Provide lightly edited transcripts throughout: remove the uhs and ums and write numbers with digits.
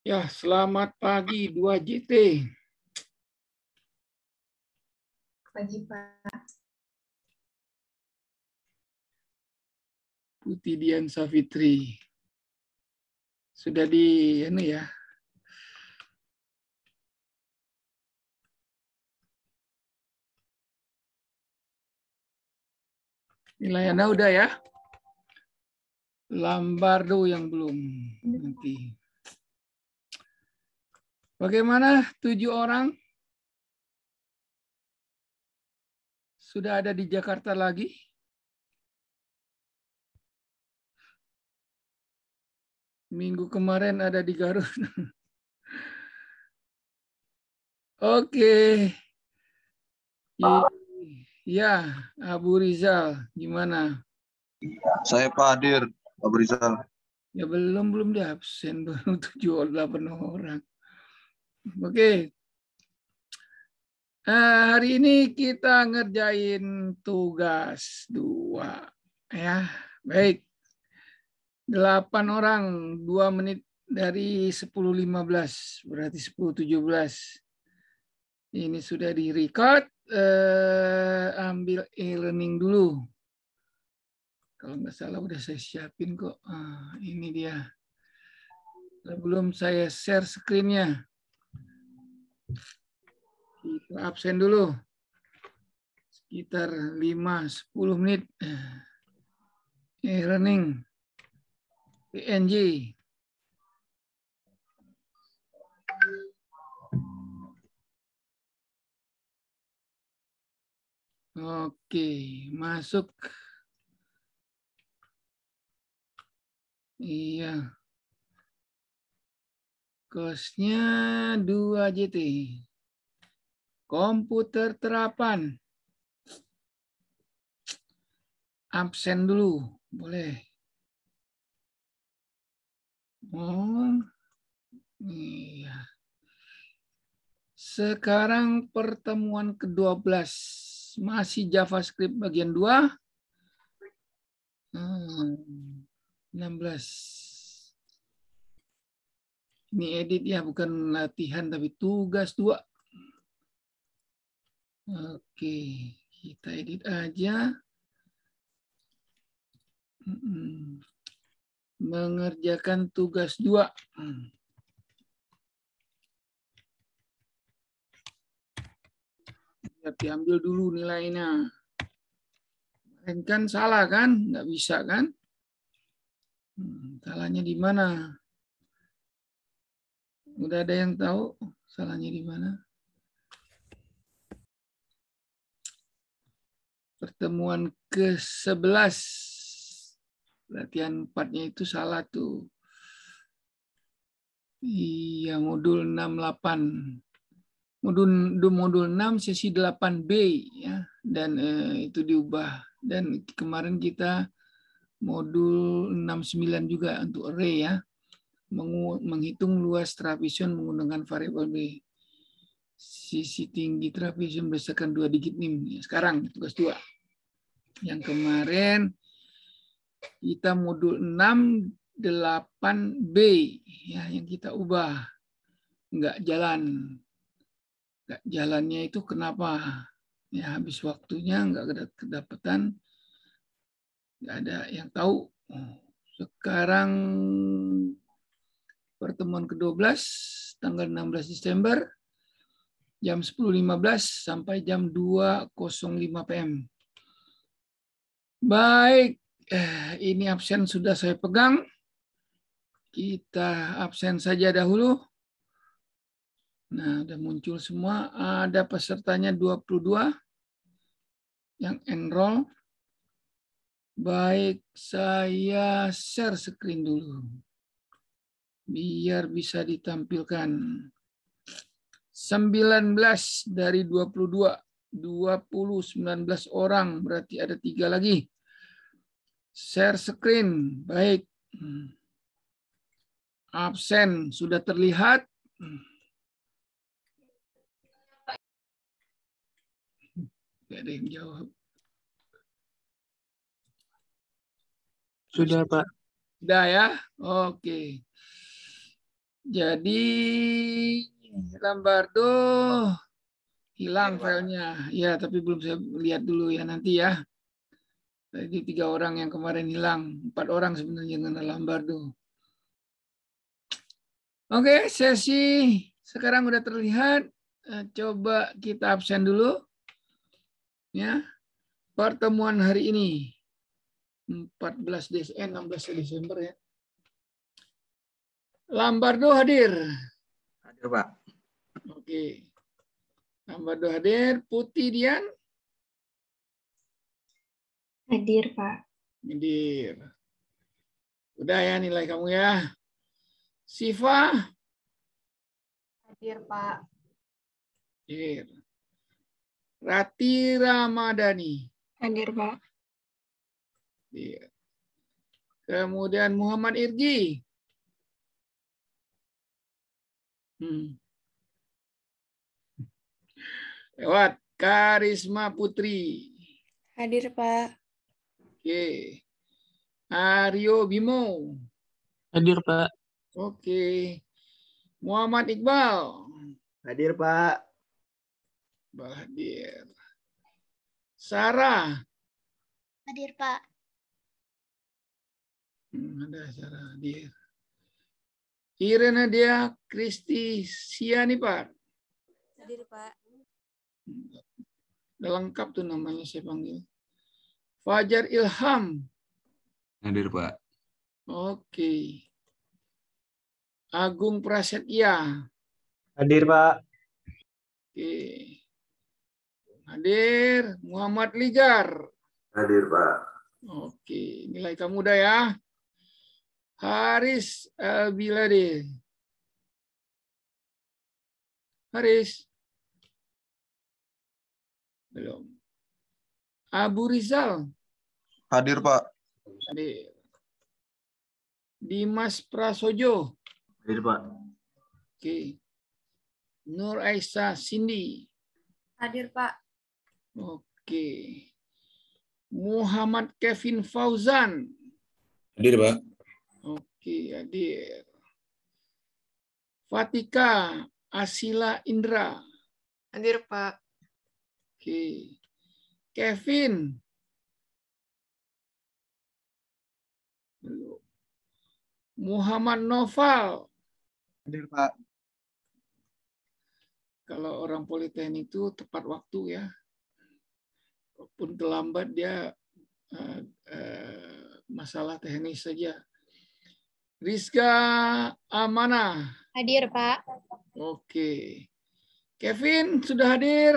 Ya, selamat pagi 2JT. Pagi, Pak. Putih Dian Savitri. Sudah di ini ya. Nilai Anda udah ya? Lambardo yang belum nanti. Bagaimana 7 orang? Sudah ada di Jakarta lagi? Minggu kemarin ada di Garut. Oke. Ya, Abu Rizal, gimana? Saya Pak Hadir, Pak Rizal. Ya belum di absen, baru 7 8 orang. Oke. Hari ini kita ngerjain tugas 2. Ya, baik. 8 orang, 2 menit dari 10.15, berarti 10.17. Ini sudah di-record. Ambil e-learning dulu. Kalau nggak salah udah saya siapin kok. Ini dia. Sebelum saya share screen-nya. Kita absen dulu. Sekitar 5-10 menit. E-learning. PNG. Oke, masuk. Iya. Kosnya 2JT. Komputer terapan. Absen dulu, boleh. Oh, iya. Sekarang pertemuan ke-12. Masih JavaScript bagian 2. 16. Ini edit ya, bukan latihan tapi tugas 2. Oke, kita edit aja. Mengerjakan tugas 2. Diambil dulu nilainya. Kan salah kan? Nggak bisa kan? Salahnya di mana? Udah ada yang tahu salahnya di mana? Pertemuan ke-11. Latihan 4-nya itu salah tuh. Iya, modul 68. Modul 6 sesi 8B ya, dan itu diubah. Dan kemarin kita modul 69 juga untuk array ya. Menghitung luas trapezium menggunakan variabel B. Sisi tinggi trapezium berdasarkan 2 digit NIM. Sekarang tugas 2. Yang kemarin kita modul 6 8B ya, yang kita ubah. Nggak jalan. Nggak jalannya itu kenapa? Ya habis waktunya nggak kedapatan. Nggak ada yang tahu. Sekarang pertemuan ke-12 tanggal 16 Desember jam 10.15 sampai jam 2.05 PM. Baik, ini absen sudah saya pegang. Kita absen saja dahulu. Nah, udah muncul semua. Ada pesertanya 22 yang enroll. Baik, saya share screen dulu. Biar bisa ditampilkan. 19 dari 22. 19 orang, berarti ada 3 lagi. Share screen, baik. Absen, sudah terlihat? Gak ada yang jawab. Sudah, Pak. Sudah ya? Oke. Jadi Lambardo hilang filenya. Ya, tapi belum saya lihat dulu ya nanti ya. Tadi 3 orang yang kemarin hilang. 4 orang sebenarnya dengan Lambardo. Oke, sesi sekarang udah terlihat. Coba kita absen dulu. Ya. Pertemuan hari ini 16 Desember ya. Lambardo hadir. Hadir, Pak. Oke. Lambardo hadir. Putih Dian. Hadir, Pak. Hadir. Udah ya nilai kamu ya. Siva. Hadir, Pak. Hadir. Rati Ramadhani. Hadir, Pak. Hadir. Kemudian Muhammad Irgi. Lewat Karisma Putri. Hadir, Pak. Oke. Aryo Bimo. Hadir, Pak. Oke. Muhammad Iqbal. Hadir, Pak. Iqbal hadir. Sarah. Hadir, Pak. Ada Sarah hadir. Irena dia Kristi Siani, Pak. Hadir, Pak. Udah lengkap tuh namanya saya panggil. Fajar Ilham. Hadir, Pak. Oke. Agung Prasetya. Hadir, Pak. Oke. Hadir. Muhammad Ligar. Hadir, Pak. Oke. Nilai kamu udah ya. Haris Bilade. Haris. Belum. Abu Rizal. Hadir, Pak. Hadir. Dimas Prasojo. Hadir, Pak. Oke. Nur Aisyah Cindy. Hadir, Pak. Oke. Muhammad Kevin Fauzan. Hadir, Pak. Oke, hadir. Fatika Asila Indra. Hadir, Pak. Oke. Kevin. Muhammad Noval. Hadir, Pak. Kalau orang Politeknik itu tepat waktu ya. Walaupun terlambat dia masalah teknis saja. Rizka Amanah. Hadir, Pak. Oke. Kevin sudah hadir?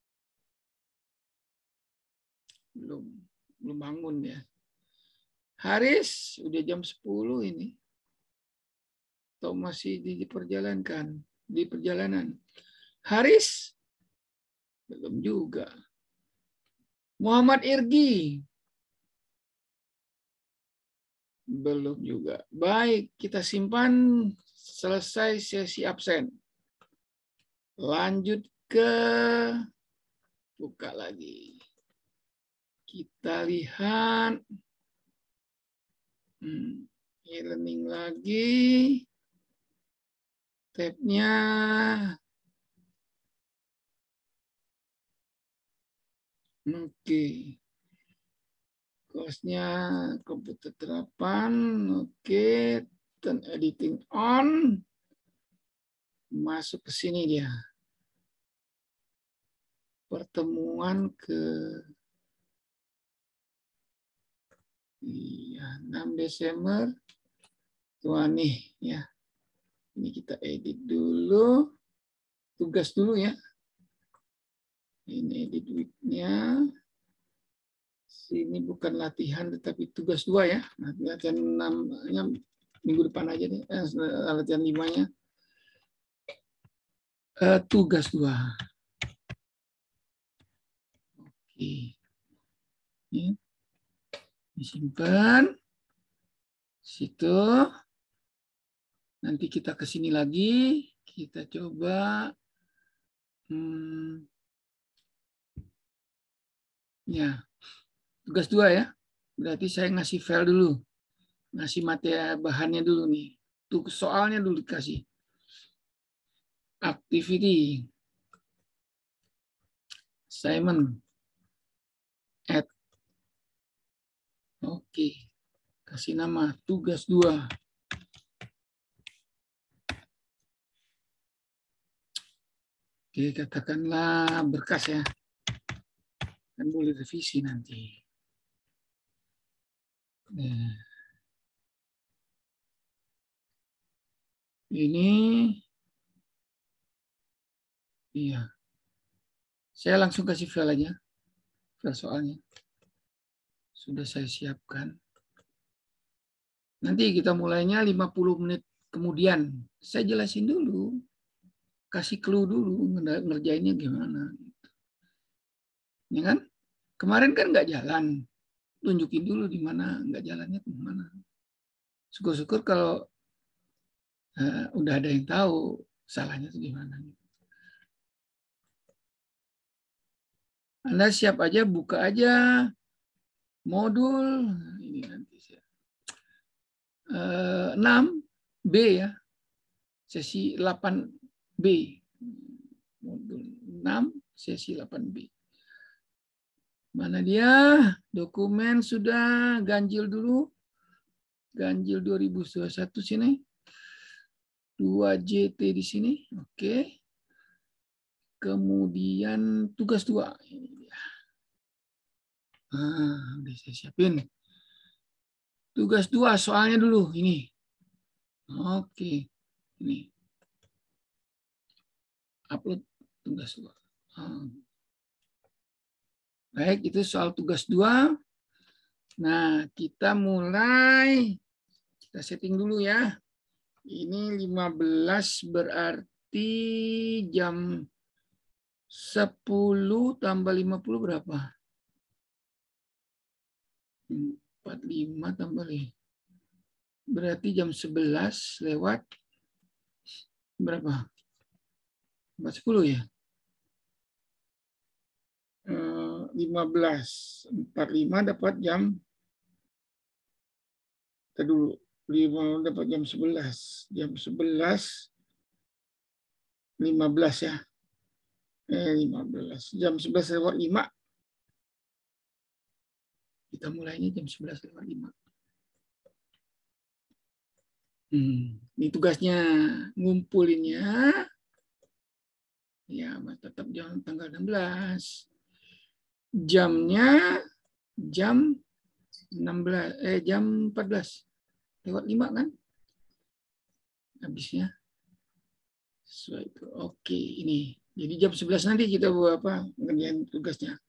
Belum bangun ya. Haris udah jam 10 ini. Atau masih di perjalanan. Haris belum juga. Muhammad Irgi belum juga. Baik, kita simpan. Selesai sesi absen. Lanjut ke buka lagi. Kita lihat e-learning lagi. Tab-nya oke. Course-nya komputer terapan. Oke. Turn editing on. Masuk ke sini dia. Pertemuan ke 6 Desember. Tuh nih ya. Ini kita edit dulu. Tugas dulu ya. Ini edit week-nya. Sini bukan latihan tetapi tugas 2 ya. Nah, latihan 6-nya minggu depan aja deh. Latihan 5-nya. Tugas 2. Oke. Ini disimpan. Situ. Nanti kita ke sini lagi. Kita coba. Ya. Tugas 2 ya. Berarti saya ngasih file dulu. Ngasih materi bahannya dulu nih. Tuh soalnya dulu dikasih. activity, assignment, add. Oke, kasih nama tugas 2. Oke, katakanlah berkas ya. Kan boleh revisi nanti. Nah. Ini, iya. Saya langsung kasih file aja. File soalnya. Sudah saya siapkan. Nanti kita mulainya 50 menit kemudian. Saya jelasin dulu. Kasih clue dulu ngerjainnya gimana. Ya kan? Kemarin kan nggak jalan. Tunjukin dulu di mana nggak jalannya kemana. Syukur-syukur kalau udah ada yang tahu salahnya itu di mana. Anda siap aja, buka aja modul ini nanti 6B ya, sesi 8B, modul 6 sesi 8B. Mana dia? Dokumen sudah ganjil dulu, ganjil 2021 sini, 2JT di sini, oke. Kemudian tugas 2. Ini dia. Udah saya siapin. Tugas 2 soalnya dulu ini. Oke. Ini. Upload tugas 2. Baik, itu soal tugas 2. Nah, kita mulai. Kita setting dulu ya. Ini 15 berarti jam 10 tambah 50 berapa? 45 tambah 5. Berarti jam 11 lewat berapa? 10 ya? 15.45 dapat jam. Kita dulu. 5 dapat jam 11. Jam 11. 15 ya. 15. Jam 11 lewat 5. Kita mulainya jam 11 lewat 5. Ini tugasnya ngumpulinnya. Ya, tetap jam tanggal 16. Jamnya jam 16 jam 14 lewat 5 kan? Habisnya. Sesuai itu. Oke, ini. Jadi jam 11 nanti kita buat apa? Ngerjain tugasnya.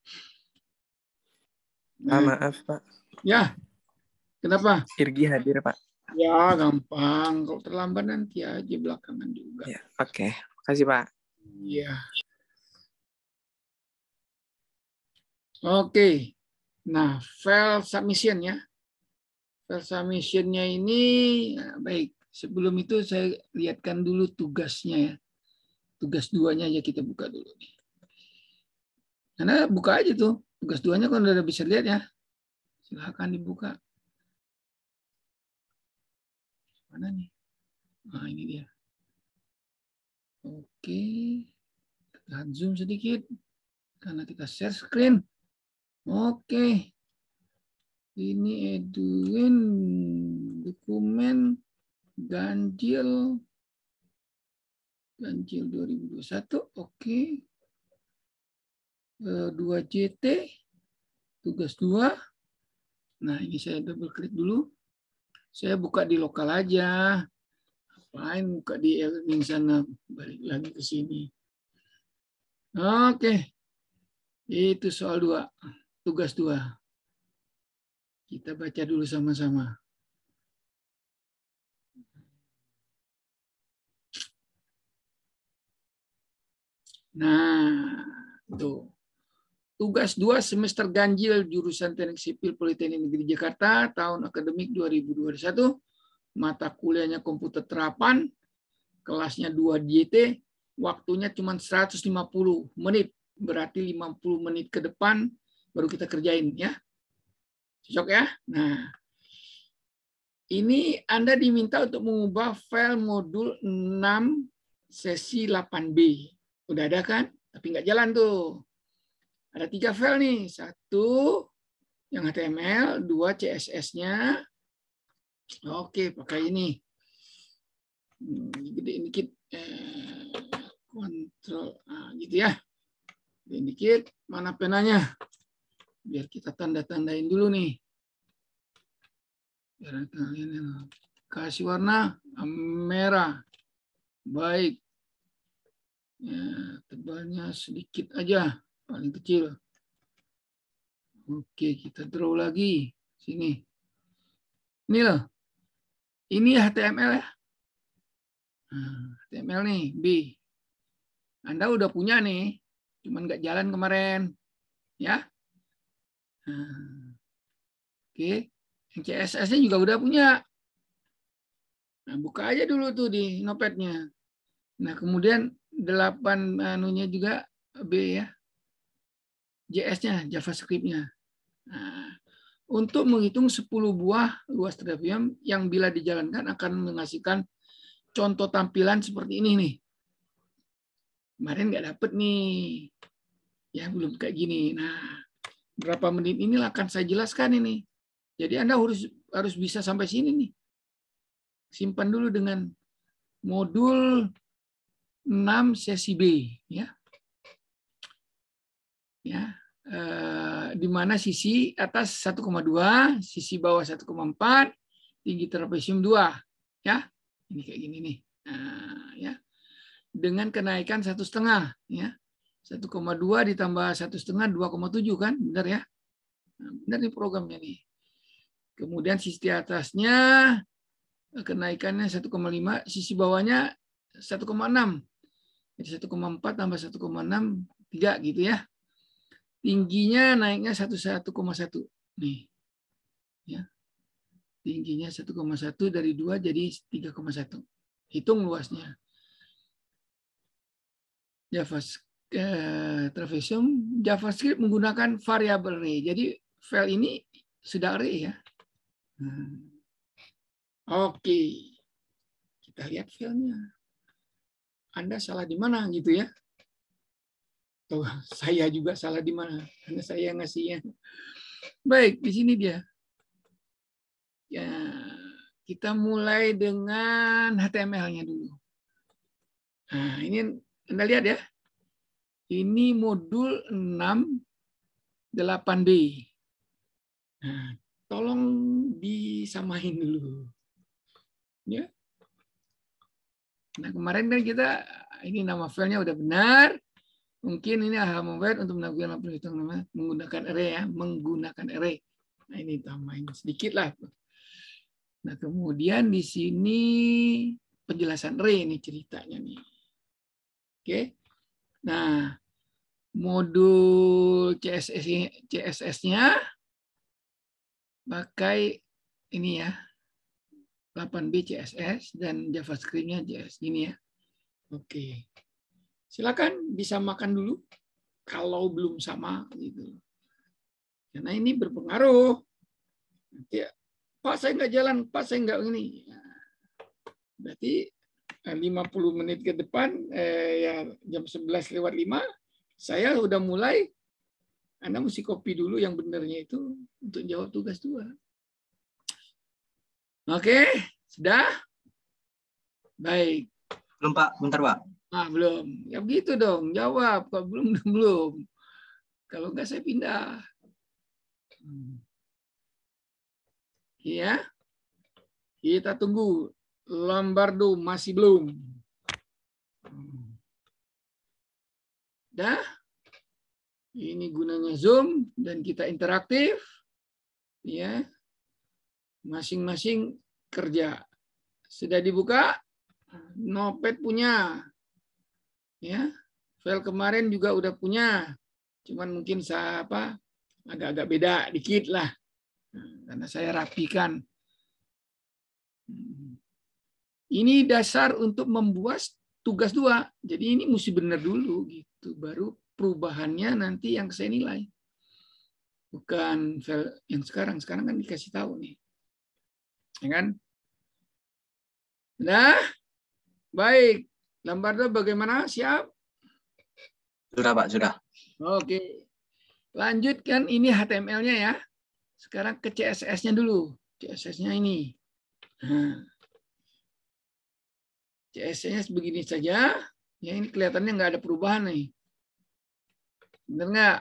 Nah, Maaf, Pak. Ya. Kenapa? Irgi hadir, Pak. Ya, gampang. Kalau terlambat nanti aja belakangan juga. Ya, oke. Makasih, Pak. Iya. Oke. Nah, file submission ya. File submission-nya ini baik. Sebelum itu saya lihatkan dulu tugasnya ya. Tugas 2-nya aja kita buka dulu nih. Karena buka aja tuh. Tugas 2-nya kan udah bisa lihat ya. Silakan dibuka. Mana nih? Nah, ini dia. Oke. Kita zoom sedikit. Karena kita share screen. Oke. Ini Edwin. Dokumen. Ganjil 2021. Oke. 2JT. Tugas 2. Nah, ini saya double klik dulu. Saya buka di lokal aja. Apain buka di link sana. Balik lagi ke sini. Oke. Itu soal 2. Tugas 2. Kita baca dulu sama-sama. Nah, tuh. Tugas 2 semester ganjil jurusan Teknik Sipil Politeknik Negeri Jakarta tahun akademik 2021. Mata kuliahnya komputer terapan, kelasnya 2 JT, waktunya cuma 150 menit. Berarti 50 menit ke depan baru kita kerjain ya. Cocok ya? Nah, ini Anda diminta untuk mengubah file modul 6 sesi 8B. Udah ada kan? Tapi nggak jalan tuh. Ada 3 file nih. 1 yang HTML, 2 CSS-nya. Oke, pakai ini. Gedein dikit. Kontrol gitu ya. Gedein dikit. Mana penanya? Biar kita tanda-tandain dulu nih. Biar kalian kasih warna merah. Baik. Ya, tebalnya sedikit aja, paling kecil. Oke, kita draw lagi. Sini. Ini loh. Ini HTML ya. HTML nih, B. Anda udah punya nih, cuman nggak jalan kemarin. Ya. Oke. Yang CSS-nya juga udah punya. Nah, buka aja dulu tuh di Notepad-nya. Nah, kemudian 8 anunya juga B ya. JS-nya, JavaScript-nya. Nah, untuk menghitung 10 buah luas grafem yang bila dijalankan akan menghasilkan contoh tampilan seperti ini nih. Kemarin nggak dapet nih. Ya, belum kayak gini. Nah, berapa menit inilah akan saya jelaskan ini. Jadi Anda harus bisa sampai sini nih. Simpan dulu dengan modul 6 sesi B ya. Ya, di mana sisi atas 1,2, sisi bawah 1,4, tinggi trapesium 2 ya. Ini kayak gini nih. Nah, ya. Dengan kenaikan 1,5 ya. 1,2 ditambah 1,5 2,7 kan? Benar ya? Nah, benar nih programnya nih. Kemudian sisi atasnya kenaikannya 1,5, sisi bawahnya 1,6. Jadi 1,4 tambah 1,6 3 gitu ya. Tingginya naiknya 1,1 nih. Ya. Tingginya 1,1 dari 2 jadi 3,1. Hitung luasnya. JavaScript menggunakan variabel array. Jadi file ini sudah array ya. Oke. Kita lihat filenya. Anda salah di mana gitu ya. Tuh, saya juga salah di mana? Karena saya ngasihnya. Baik, di sini dia. Ya, kita mulai dengan HTML-nya dulu. Nah, ini Anda lihat ya. Ini modul 6 8B. Nah, tolong disamain dulu. Ya. Nah, kemarin kan kita ini nama filenya udah benar. Mungkin ini mobile untuk melakukan perhitungan menggunakan array ya, menggunakan array. Nah, ini tambahin sedikit lah. Nah, kemudian di sini penjelasan array ini ceritanya nih. Oke. Nah, modul CSS-nya pakai ini ya. 8B CSS dan JavaScript-nya JS gini ya. Oke. Silakan disamakan dulu kalau belum sama gitu. Karena ini berpengaruh. Nanti, Pak saya nggak jalan, Pak saya nggak ini. Berarti 50 menit ke depan, ya jam 11:05, saya udah mulai. Anda mesti copy dulu yang benernya itu untuk jawab tugas 2. Oke, sudah? Baik. Belum Pak, bentar Pak. Ah, belum. Ya begitu dong, jawab. Kalau belum, belum. Kalau enggak saya pindah. Ya. Kita tunggu. Lombardo masih belum. Dah. Ini gunanya Zoom dan kita interaktif. Ya. Masing-masing kerja. Sudah dibuka? Notepad punya. Ya, file kemarin juga udah punya, cuman mungkin saya agak-agak beda dikit lah, karena saya rapikan. Ini dasar untuk membuat tugas 2, jadi ini mesti benar dulu gitu, baru perubahannya nanti yang saya nilai, bukan file yang sekarang kan dikasih tahu nih, ya kan? Nah, baik. Lambardo bagaimana? Siap? Sudah, Pak, sudah. Oke. Lanjutkan ini HTML-nya ya. Sekarang ke CSS-nya dulu. CSS-nya ini. Nah, CSS-nya begini saja. Ya, ini kelihatannya nggak ada perubahan nih. Benar nggak?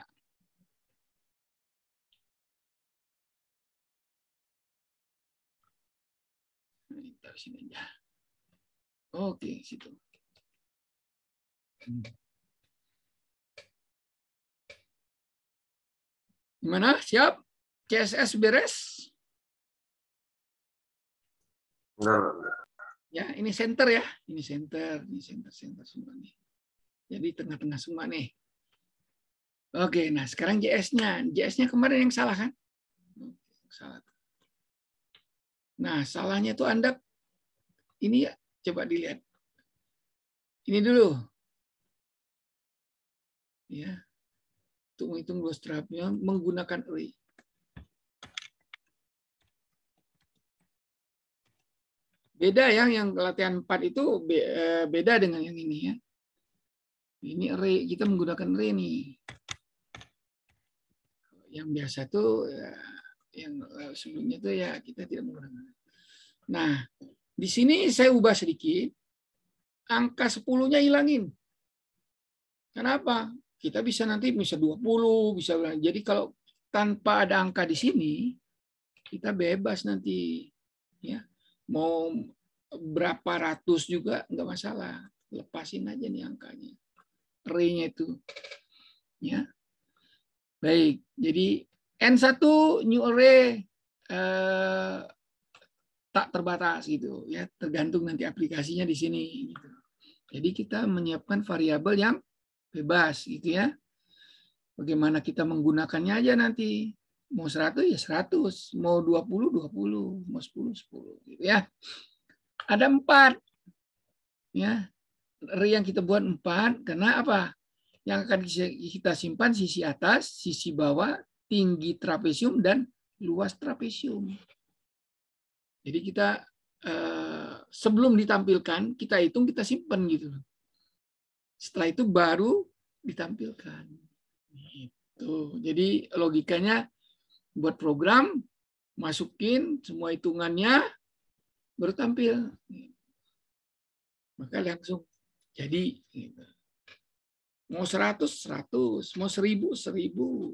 Taruh sini aja. Oke, situ. Gimana? Siap? CSS beres? Ya, ini center ya. Ini center semua nih. Jadi tengah-tengah semua nih. Oke, nah sekarang JS-nya. JS-nya kemarin yang salah kan? Salah. Nah, salahnya tuh Anda ini ya, coba dilihat. Ini dulu. Ya. Untuk menghitung bootstrap-nya menggunakan array. Beda ya, yang latihan 4 itu beda dengan yang ini ya. Ini array, kita menggunakan array nih. Yang biasa tuh ya, yang sebelumnya tuh ya kita tidak menggunakan. Nah, di sini saya ubah sedikit. Angka 10-nya hilangin. Kenapa? Kita bisa nanti bisa 20, bisa. Jadi kalau tanpa ada angka di sini, kita bebas nanti ya. Mau berapa ratus juga nggak masalah, lepasin aja nih angkanya, array-nya itu, ya. Baik, jadi N1 new array tak terbatas gitu, ya, tergantung nanti aplikasinya di sini. Gitu. Jadi kita menyiapkan variabel yang bebas, gitu ya. Bagaimana kita menggunakannya aja nanti. Mau 100 ya 100, mau 20 20, mau 10 10 gitu ya. Ada 4. Ya. Array yang kita buat 4 karena apa? Yang akan kita simpan sisi atas, sisi bawah, tinggi trapesium dan luas trapesium. Jadi kita sebelum ditampilkan, kita hitung, kita simpan gitu. Setelah itu baru ditampilkan. Gitu. Jadi logikanya buat program, masukin semua hitungannya, baru tampil. Maka langsung jadi. Mau 100, 100. Mau 1000, 1000.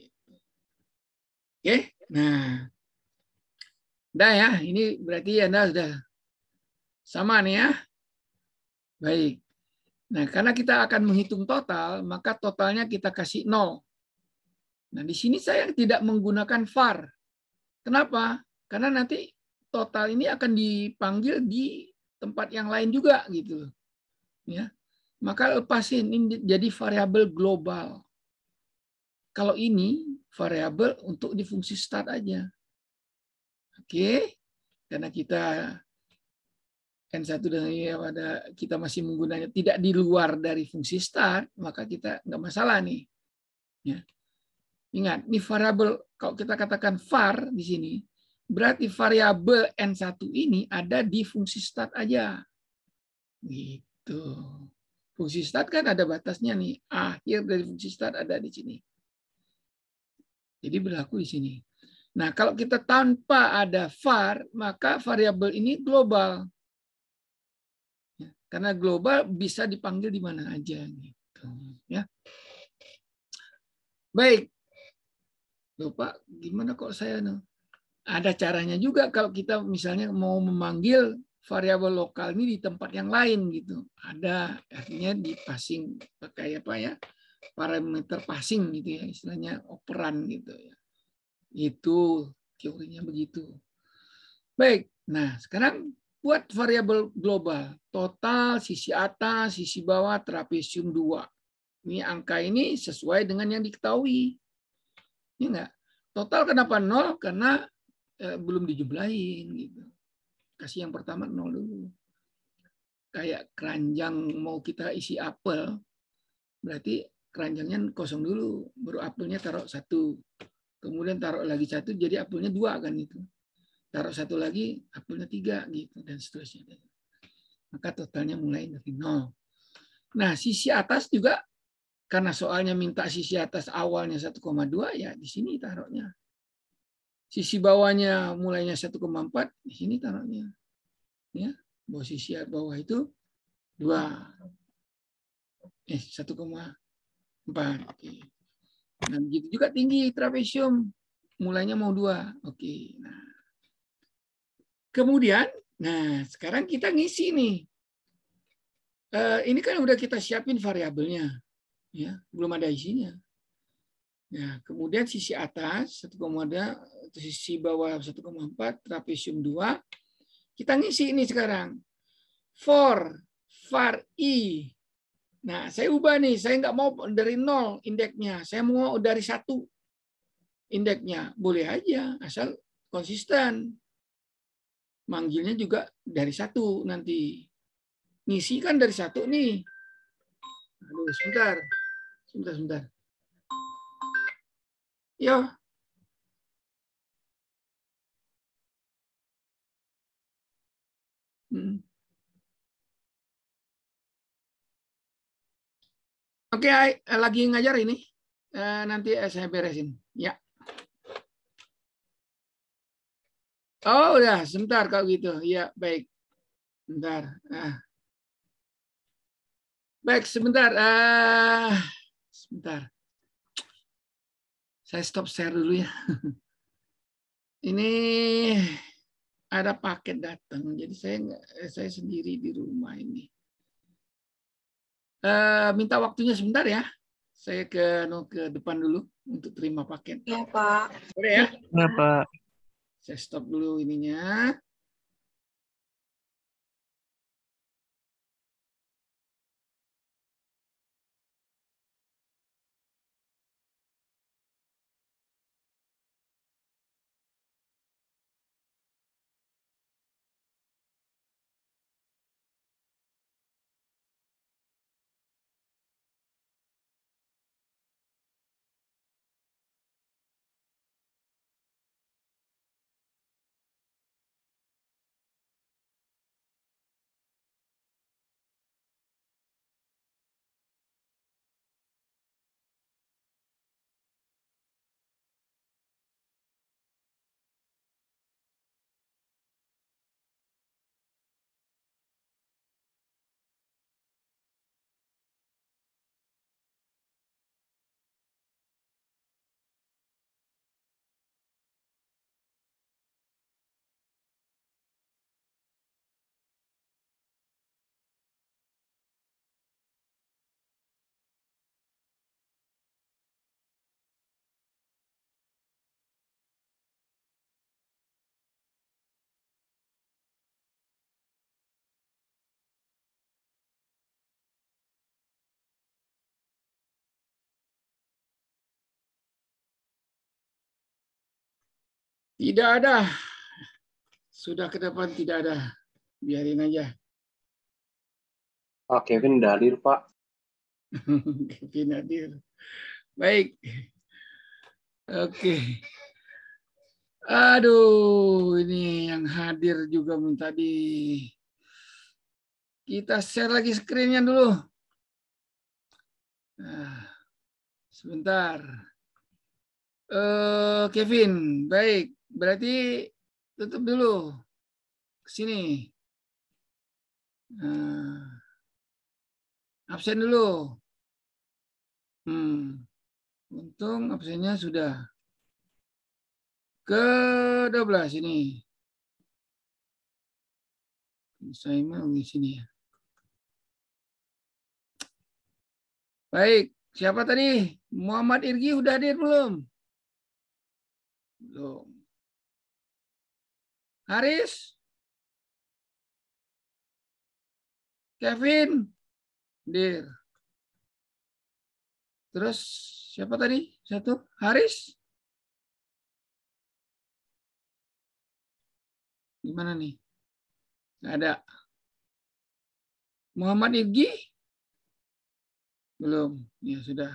Oke, nah. Udah ya, ini berarti Anda sudah sama nih ya. Baik. Nah, karena kita akan menghitung total, maka totalnya kita kasih 0. Nah, di sini saya tidak menggunakan var. Kenapa? Karena nanti total ini akan dipanggil di tempat yang lain juga gitu. Ya. Maka lepasin ini jadi variabel global. Kalau ini variabel untuk di fungsi start aja. Oke. Karena kita N1 dan kita masih menggunanya tidak di luar dari fungsi start, maka kita nggak masalah nih. Ya. Ingat, ini variabel, kalau kita katakan var di sini, berarti variabel N1 ini ada di fungsi start aja. Gitu. Fungsi start kan ada batasnya nih. Akhir dari fungsi start ada di sini. Jadi berlaku di sini. Nah, kalau kita tanpa ada var, maka variabel ini global. Karena global bisa dipanggil di mana aja. Gitu. Ya. Baik. Lupa gimana kok saya ada caranya juga kalau kita misalnya mau memanggil variabel lokal ini di tempat yang lain gitu. Ada artinya di passing pakai apa ya? Parameter passing gitu ya, istilahnya operan gitu ya. Itu teorinya begitu. Baik. Nah, sekarang buat variabel global, total, sisi atas, sisi bawah, trapesium 2. Ini angka ini sesuai dengan yang diketahui. Ini enggak. Total kenapa 0? Karena belum dijumlahin gitu. Kasih yang pertama 0 dulu. Kayak keranjang mau kita isi apel, berarti keranjangnya kosong dulu, baru apelnya taruh 1. Kemudian taruh lagi 1, jadi apelnya 2 kan itu. Taruh 1 lagi, apelnya 3 gitu dan seterusnya. maka totalnya mulai dari 0. Nah, sisi atas juga karena soalnya minta sisi atas awalnya 1,2 ya di sini taruhnya. Sisi bawahnya mulainya 1,4 di sini taruhnya. Ya, bahwa sisi bawah itu 1,4. Oke. Nah, begitu juga tinggi trapesium. Mulainya mau 2. Oke. Nah. Kemudian, sekarang kita ngisi nih. Ini kan udah kita siapin variabelnya. Ya, belum ada isinya. Nah, kemudian sisi atas 1,2, sisi bawah 1,4, trapesium 2. Kita ngisi ini sekarang. For var I. Nah, saya ubah nih. Saya nggak mau dari 0 indeksnya. Saya mau dari 1 indeksnya. Boleh aja, asal konsisten. Manggilnya juga dari 1 nanti. Ngisi kan dari 1 nih. Aduh, sebentar. Yo. Oke, lagi ngajar ini. Nanti saya beresin. Ya. Oh, udah. Sebentar kalau gitu. Ya, baik. Bentar. Baik, sebentar. Sebentar. Saya stop share dulu ya. Ini ada paket datang, jadi saya sendiri di rumah ini. Minta waktunya sebentar ya. Saya ke depan dulu untuk terima paket. Ya, Pak. Boleh ya? Ya, Pak. Saya stop dulu ininya. Tidak ada. Sudah ke depan tidak ada. Biarin aja. Pak Kevin udah hadir, Pak. Kevin hadir. Baik. Oke. Aduh, ini yang hadir juga tadi. Kita share lagi screen-nya dulu. Sebentar. Kevin, baik. Berarti tutup dulu. Ke sini. Absen dulu. Untung absennya sudah. Ke-12 ini. Saya mau di sini ya. Baik, siapa tadi? Muhammad Irgi udah hadir belum? Belum. Haris? Kevin? Dir. Terus siapa tadi? Satu, Haris? Gimana nih? Nggak ada. Muhammad Irgi? Belum. Ya sudah.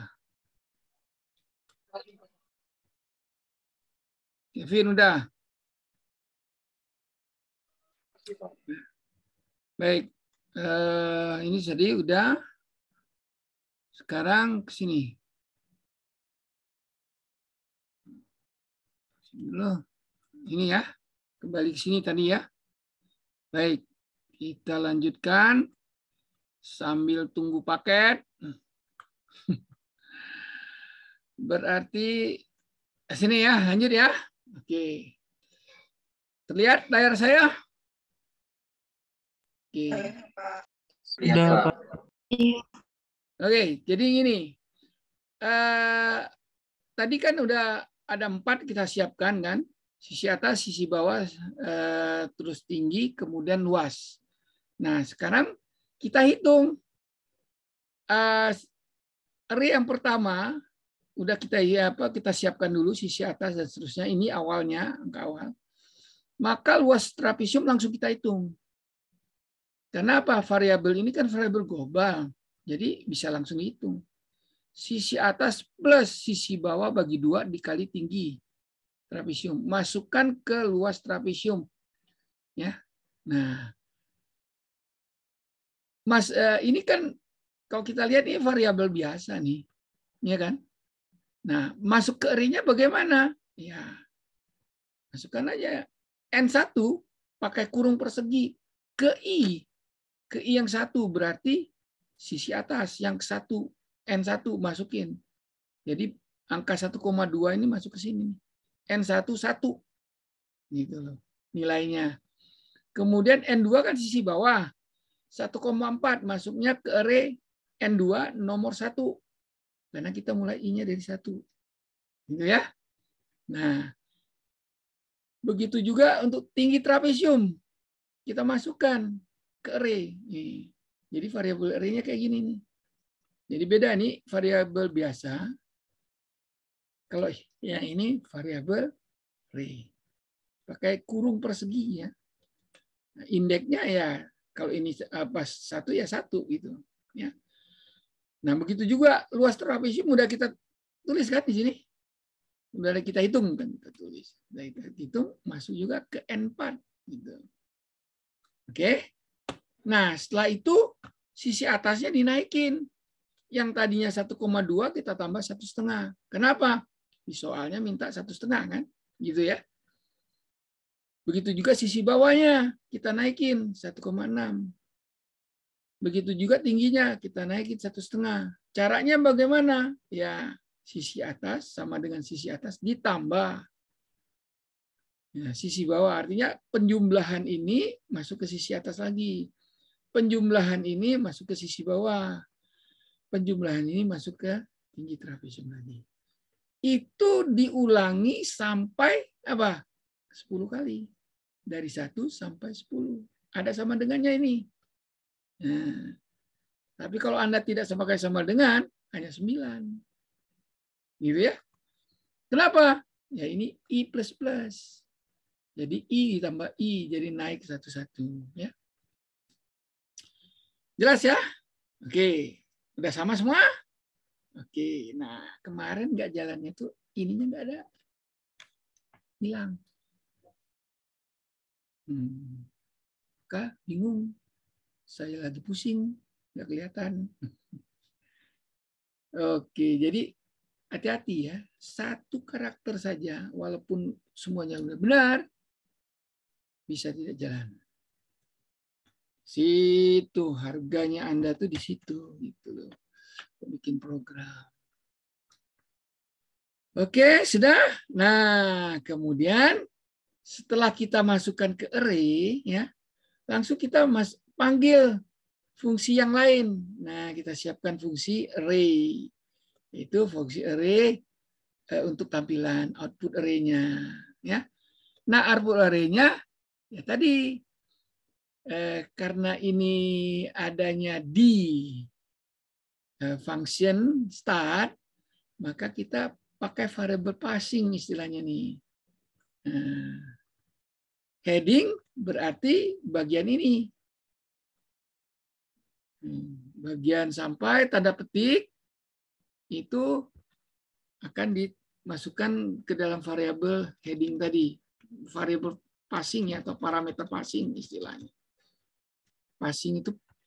Kevin udah. Baik. Ini tadi udah. Sekarang ke sini. Ini ya. Kembali ke sini tadi ya. Baik. Kita lanjutkan sambil tunggu paket. Berarti sini ya, lanjut ya. Oke. Terlihat layar saya? Oke. Lihat, Pak. Oke, jadi gini. Tadi kan udah ada 4 kita siapkan kan. Sisi atas, sisi bawah, terus tinggi, kemudian luas. Nah, sekarang kita hitung. Array yang pertama, udah kita siapkan dulu sisi atas dan seterusnya. Ini awalnya, angka awal. Maka luas trapesium langsung kita hitung. Karena apa? Variabel ini kan variabel global. Jadi bisa langsung dihitung. Sisi atas plus sisi bawah bagi 2 dikali tinggi trapesium. Masukkan ke luas trapesium. Ya. Nah, ini kan kalau kita lihat ini variabel biasa nih. Ya kan? Nah, masuk ke array-nya bagaimana? Ya. Masukkan aja N1 pakai kurung persegi ke I. Ke I yang 1 berarti sisi atas yang 1 N1 masukin. Jadi angka 1,2 ini masuk ke sini. N1 1 gitu loh nilainya. Kemudian N2 kan sisi bawah 1,4 masuknya ke array N2 nomor 1. Karena kita mulai I-nya dari 1. Gitu ya. Nah, begitu juga untuk tinggi trapesium. Kita masukkan ke array. Nih. Jadi variabel array-nya kayak gini nih. Jadi beda nih variabel biasa. Kalau yang ini variabel array. Pakai kurung persegi ya. Nah, indeksnya ya kalau ini pas 1 ya 1 gitu ya. Nah, begitu juga luas trapesium udah kita tulis kan di sini. Udah kita hitung kan, kita tulis. Udah kita hitung masuk juga ke N4 gitu. Oke. Nah, setelah itu sisi atasnya dinaikin. Yang tadinya 1,2 kita tambah 1,5. Kenapa? Di soalnya minta 1,5 kan? Gitu ya. Begitu juga sisi bawahnya kita naikin 1,6. Begitu juga tingginya kita naikin 1,5. Caranya bagaimana? Ya, sisi atas sama dengan sisi atas ditambah. Nah, sisi bawah artinya penjumlahan ini masuk ke sisi atas lagi. Penjumlahan ini masuk ke sisi bawah. Penjumlahan ini masuk ke tinggi trapesium lagi. Itu diulangi sampai apa? 10 kali. Dari 1 sampai 10. Ada sama dengannya ini. Nah, tapi kalau Anda tidak sama dengan, hanya 9. Gitu ya. Kenapa? Ya ini I++. Jadi I ditambah I, jadi naik satu-satu. Ya. Jelas ya? Oke. Udah sama semua? Oke. Nah, kemarin nggak jalannya tuh, ininya nggak ada. Hilang. Kak, bingung. Saya lagi pusing. Nggak kelihatan. Oke, jadi hati-hati ya. Satu karakter saja, walaupun semuanya benar, bisa tidak jalan. Situ harganya Anda tuh di situ gitu loh. Bikin program. Oke, sudah. Nah, kemudian setelah kita masukkan ke array ya, langsung kita panggil fungsi yang lain. Nah, kita siapkan fungsi array. Itu fungsi array untuk tampilan output array-nya ya. Nah, output array-nya ya tadi karena ini adanya di function start, maka kita pakai variable passing istilahnya nih. Heading berarti bagian ini. Bagian sampai tanda petik itu akan dimasukkan ke dalam variabel heading tadi. Variabel passing ya, atau parameter passing istilahnya. Passing itu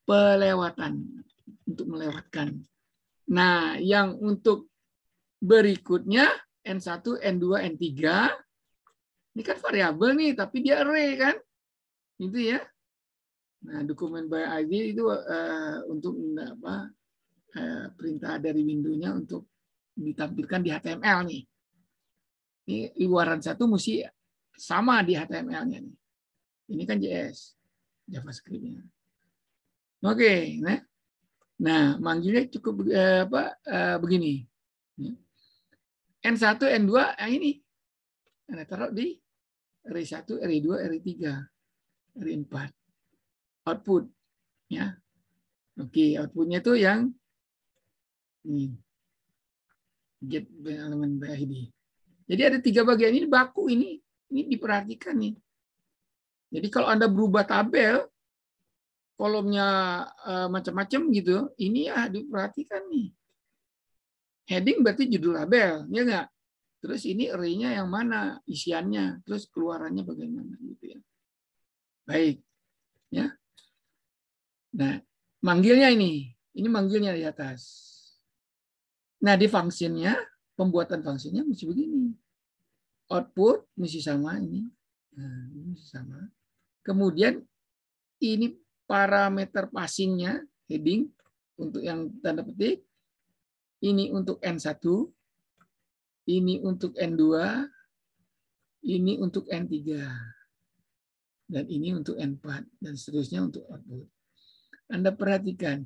pelewatan, untuk melewatkan. Nah, yang untuk berikutnya N1, N2, N3 ini kan variabel nih, tapi dia array kan, gitu ya. Nah, dokumen by ID itu untuk perintah dari window-nya untuk ditampilkan di HTML nih. Ini luaran satu mesti sama di HTML-nya nih. Ini kan JS, JavaScript-nya. Oke, nah manggilnya cukup begini. N1, N2 yang ini. Anda taruh di array 1, array 2, array 3, array 4. Output, ya. Oke, outputnya itu yang ini. Get elemen by ID. Jadi ada 3 bagian ini baku ini diperhatikan nih. Jadi kalau Anda berubah tabel, kolomnya macam-macam gitu, ini ya diperhatikan nih. Heading berarti judul label, ya nggak? Terus ini array-nya yang mana, isiannya, terus keluarannya bagaimana gitu ya. Baik, ya. Nah, manggilnya ini manggilnya di atas. Nah, di fungsinya, pembuatan fungsinya mesti begini. Output mesti sama ini. Nah, ini mesti sama. Kemudian ini parameter passingnya, heading untuk yang tanda petik. Ini untuk N1, ini untuk N2, ini untuk N3, dan ini untuk N4, dan seterusnya untuk output. Anda perhatikan,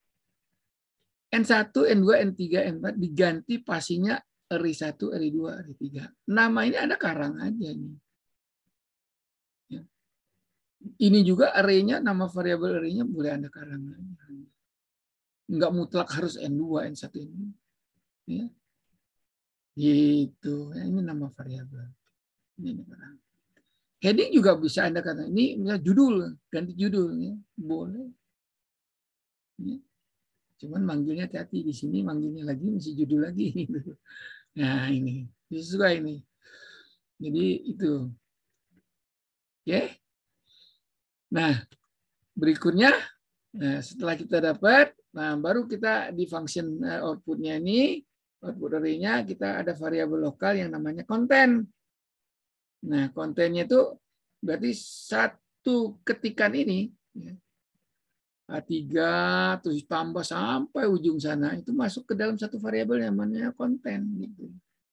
N1, N2, N3, N4 diganti passingnya array 1, array 2, array 3. Nama ini Anda karang aja nih. Ya. Ini juga array-nya, nama variabel array-nya boleh Anda karang aja. Enggak mutlak harus N2, N1 ini. Ya. Gitu. Ini nama variabel. Ini karang. Heading juga bisa Anda katakan. Ini misalnya judul, ganti judul. Ya. Boleh. Ya. Cuman manggilnya hati-hati di sini, manggilnya lagi mesti judul lagi. Nah ini sesuai ini. Jadi itu. Oke. Nah berikutnya, setelah kita dapat, nah baru kita di function outputnya ini, output array-nya kita ada variabel lokal yang namanya konten. Nah kontennya itu berarti satu ketikan ini. A3 terus tambah sampai ujung sana itu masuk ke dalam satu variabel yang namanya konten gitu.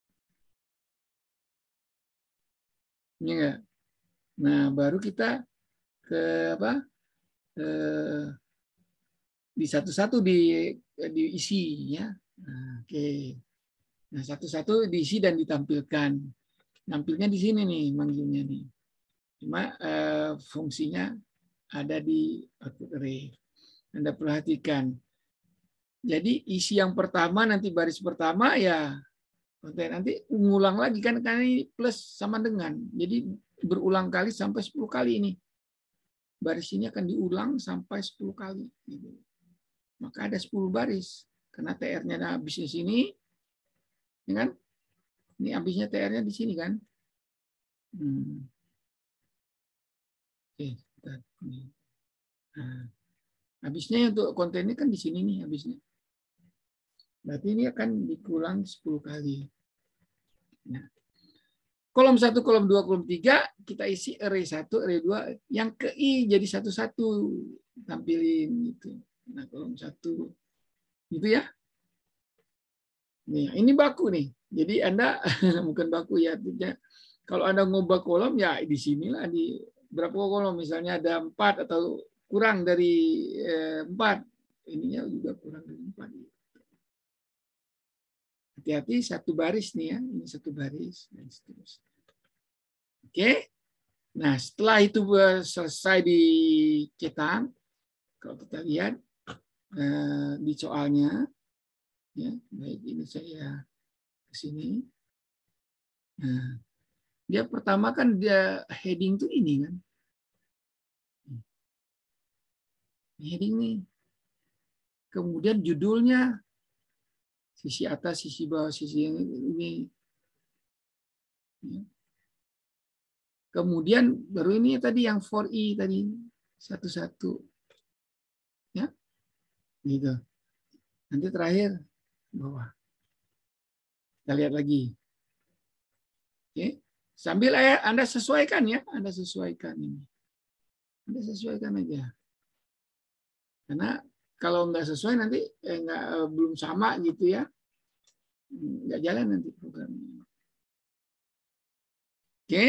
Ya. Nah, baru kita ke apa? Di satu-satu diisi ya. Nah, oke. Nah, satu-satu diisi dan ditampilkan. Nampilnya di sini nih manggilnya nih. Cuma fungsinya ada di output array. Anda perhatikan. Jadi isi yang pertama nanti baris pertama ya konten, nanti ngulang lagi kan karena ini plus sama dengan. Jadi berulang kali sampai 10 kali ini. Baris ini akan diulang sampai 10 kali gitu. Maka ada 10 baris. Karena TR-nya habis di sini. Ya kan? Ini habisnya TR-nya di sini kan? Oke, nah, habisnya untuk konten ini kan di sini nih habisnya. Berarti ini akan diulang 10 kali. Nah, kolom 1, kolom 2, kolom 3 kita isi array 1, array 2 yang ke I jadi satu-satu tampilin gitu. Nah, kolom 1 gitu ya. Nih, ini baku nih. Jadi Anda bukan baku ya, kalau Anda ngubah kolom ya di sinilah di berapa kolom misalnya ada 4 atau kurang dari 4. Ininya juga kurang dari 4. Hati-hati satu baris nih ya, ini satu baris dan seterusnya. Oke. Nah, setelah itu selesai dicetak, kalau kita lihat di soalnya, ya, baik ini saya ke sini. Nah, dia pertama kan dia heading tuh ini kan. Heading nih. Kemudian judulnya sisi atas, sisi bawah, sisi ini. Ya. Kemudian baru ini tadi yang for i tadi satu-satu. Ya. Gitu. Nanti terakhir bawah. Kita lihat lagi. Oke. Sambil Anda sesuaikan ya, Anda sesuaikan ini. Anda sesuaikan aja. Karena kalau nggak sesuai nanti belum sama gitu ya, nggak jalan nanti programnya. Oke.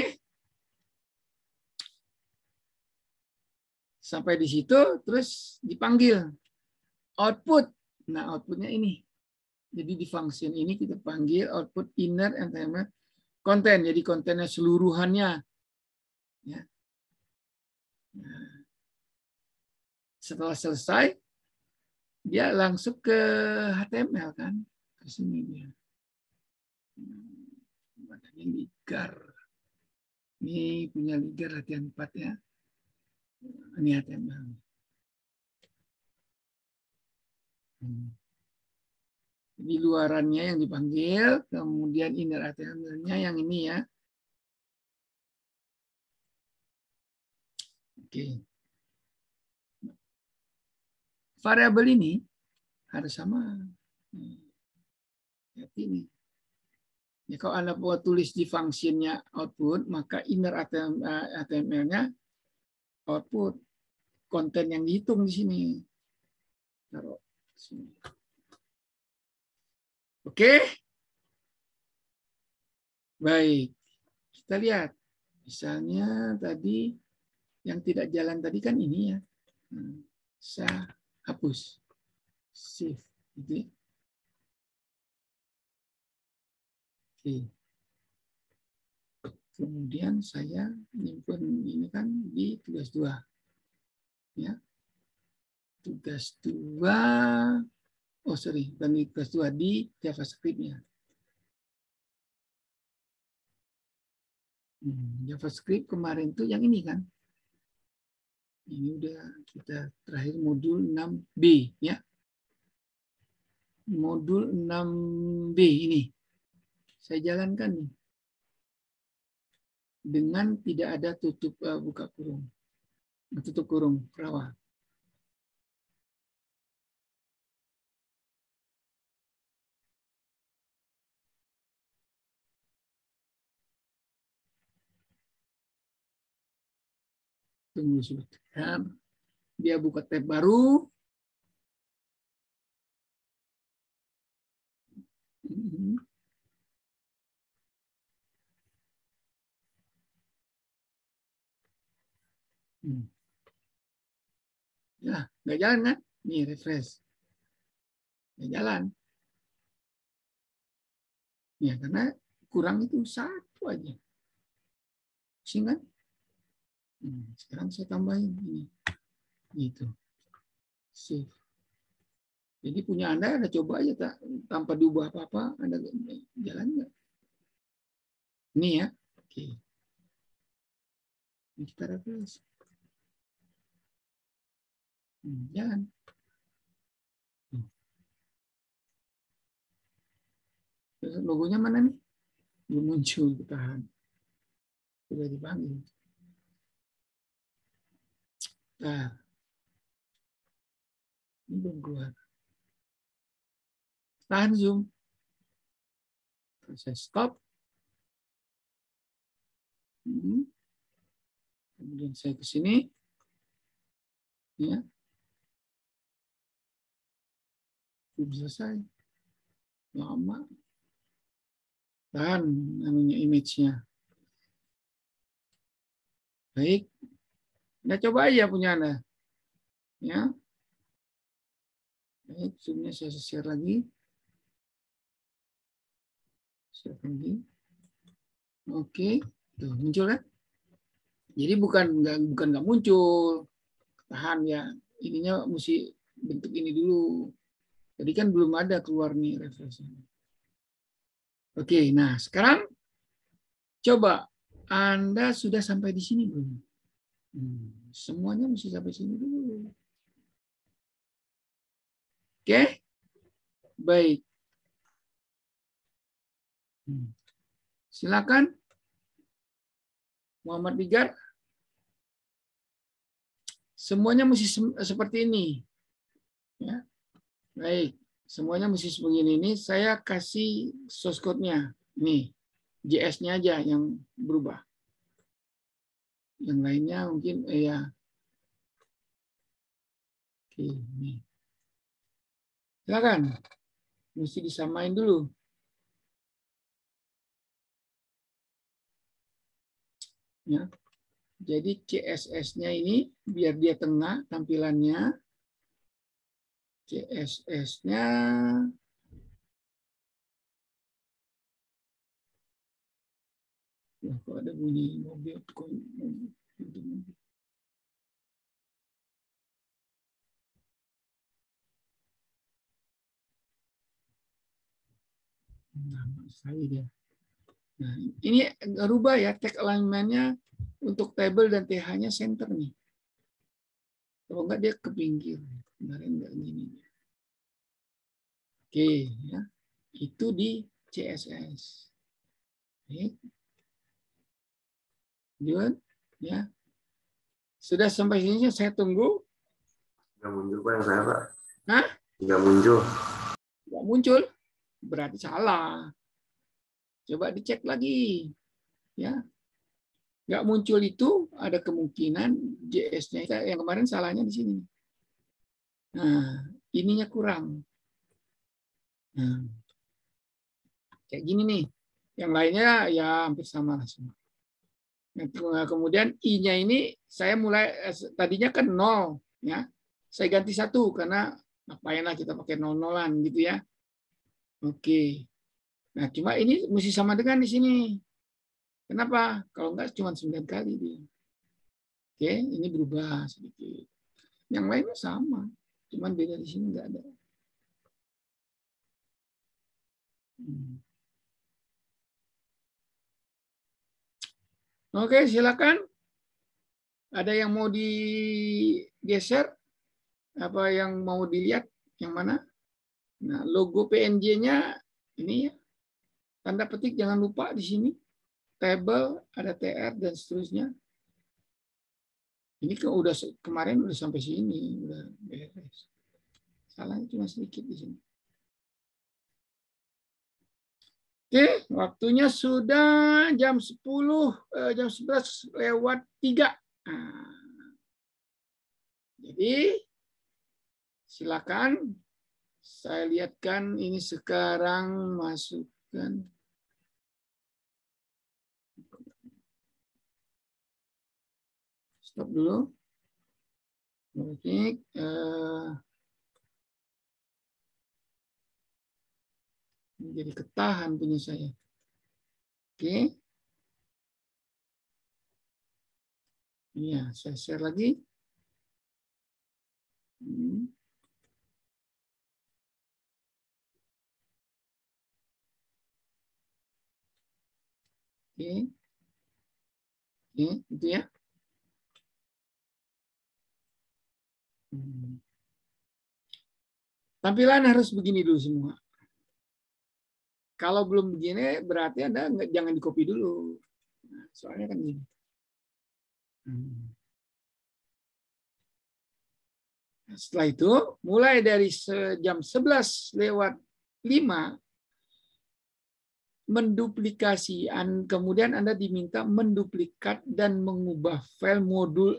Sampai di situ, terus dipanggil output. Nah, outputnya ini. Jadi di function ini kita panggil output inner entitlement content. Jadi kontennya seluruhannya. Ya. Nah, setelah selesai, dia langsung ke HTML kan. Ke sini dia. Makanya ligar. Ini punya ligar latihan 4 ya. Ini HTML. Di luarannya yang dipanggil, kemudian inner HTML-nya yang ini ya. Oke. Variabel ini harus sama. Lihat ini. Ya, kalau Anda mau tulis di fungsinya output, maka inner HTML-nya output. Konten yang dihitung di sini. Taruh sini. Oke. Baik. Kita lihat. Misalnya tadi yang tidak jalan tadi kan ini ya. Saya hapus. Save. Gitu. Oke. Kemudian saya nyimpen ini kan di tugas 2. Ya. Tugas 2. Oh, sorry. Bukan di tugas 2, di JavaScript-nya. JavaScript kemarin tuh yang ini kan. Ini udah kita terakhir modul 6B ya. Modul 6B ini. Saya jalankan nih. Dengan tidak ada tutup buka kurung. Tutup kurung rawa. Tunggu sebentar. Dia buka tab baru. Ya, nggak jalan kan? Nih, refresh. Nggak jalan. Ya, karena kurang itu satu aja. Pusing kan? Sekarang saya tambahin ini. Gitu. Save. Jadi punya Anda coba aja tanpa diubah apa-apa, Anda jalan nggak? Ini ya. Oke. Ini kita refresh. Jalan. Terus logonya mana nih? Belum muncul, tahan. Sudah dipanggil. Nah, ini belum keluar. Tahan zoom. Saya stop. Kemudian saya ke sini. Ya. Belum selesai. Lama. Tahan namanya image-nya. Baik. Anda coba aja punya Anda. Ya. Baik, zoom-nya saya share lagi. Share lagi. Oke. Tuh, muncul kan? Jadi bukan nggak muncul. Tahan ya. Ininya mesti bentuk ini dulu. Jadi kan belum ada keluar nih refresh-nya. Oke, nah sekarang coba Anda sudah sampai di sini belum? Semuanya mesti sampai sini dulu. Oke, baik. Silakan, Muhammad Bigar. Semuanya mesti seperti ini. Ya. Baik, semuanya mesti begini. Ini saya kasih source code-nya. Nih, JS-nya aja yang berubah. Yang lainnya mungkin ya. Oke, nih. Silakan. Mesti disamain dulu. Ya. Jadi CSS-nya ini biar dia tengah tampilannya. CSS-nya kok ada bunyi mobil. Nama saya dia. Nah, ini rubah ya tag alignment-nya untuk table dan TH-nya center nih. Kalau enggak dia ke pinggir. Kemarin enggak gini. Oke, ya. Itu di CSS. Oke. Lanjut, ya. Sudah sampai sini saya tunggu. Nggak muncul Pak yang saya Pak. Hah? Nggak muncul. Nggak muncul. Berarti salah. Coba dicek lagi. Ya. Nggak muncul itu ada kemungkinan JS-nya yang kemarin salahnya di sini. Nah, ininya kurang. Nah, kayak gini nih. Yang lainnya ya hampir sama lah semua. Nah, kemudian I-nya ini saya mulai tadinya kan 0 ya. Saya ganti 1 karena ngapainlah kita pakai 0-0-an gitu ya. Oke. Nah, cuma ini mesti sama dengan di sini. Kenapa? Kalau enggak cuma 9 kali dia. Oke, ini berubah sedikit. Yang lainnya sama. Cuman beda di sini enggak ada. Oke, silakan. Ada yang mau digeser? Apa yang mau dilihat? Yang mana? Nah, logo PNG-nya ini ya. Tanda petik jangan lupa di sini. Table, ada TR, dan seterusnya. Ini udah kemarin udah sampai sini. Udah beres. Salahnya cuma sedikit di sini. Oke, waktunya sudah jam 10, jam 11 lewat 3. Nah, jadi silakan saya lihatkan ini sekarang masukkan. Stop dulu. Oke, ini jadi ketahan punya saya. Oke. Iya, saya share lagi. Oke. Oke, itu ya. Tampilan harus begini dulu semua. Kalau belum begini, berarti Anda jangan di-copy dulu. Nah, soalnya kan gini. Setelah itu, mulai dari jam 11 lewat 5, menduplikasi, kemudian Anda diminta menduplikat dan mengubah file modul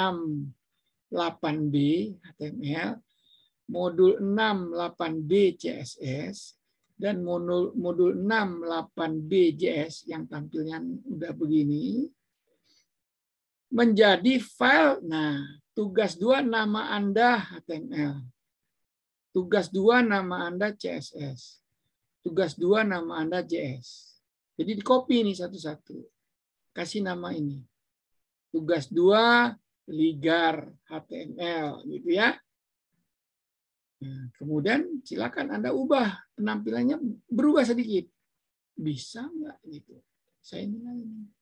68B HTML, modul 68B CSS, dan modul 68B JS yang tampilnya udah begini, menjadi file. Nah, tugas 2 nama Anda HTML. Tugas 2 nama Anda CSS. Tugas 2 nama Anda JS. Jadi di-copy nih satu-satu. Kasih nama ini. Tugas 2 Ligar HTML gitu ya. Nah, kemudian silakan Anda ubah penampilannya, berubah sedikit. Bisa nggak gitu? Saya nilai.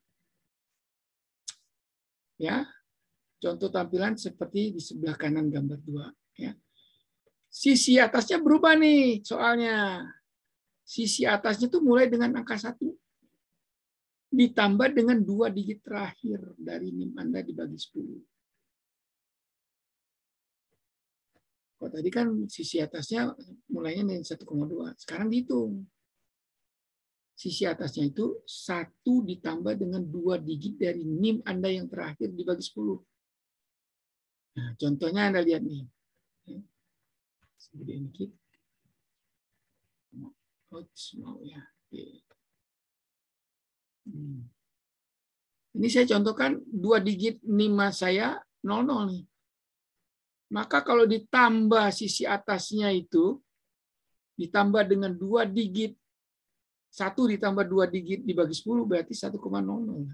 Ya. Contoh tampilan seperti di sebelah kanan gambar 2 ya. Sisi atasnya berubah nih soalnya. Sisi atasnya tuh mulai dengan angka 1 ditambah dengan 2 digit terakhir dari NIM Anda dibagi 10. Kalau tadi kan sisi atasnya mulainya dari 1,2. Sekarang dihitung. Sisi atasnya itu 1 ditambah dengan 2 digit dari NIM Anda yang terakhir dibagi 10. Nah, contohnya Anda lihat nih. Seperti ini. Mau ya. Ini saya contohkan 2 digit NIM saya 00 nih. Maka kalau ditambah sisi atasnya itu, ditambah dengan 2 digit, 1 ditambah 2 digit dibagi 10 berarti 1,00.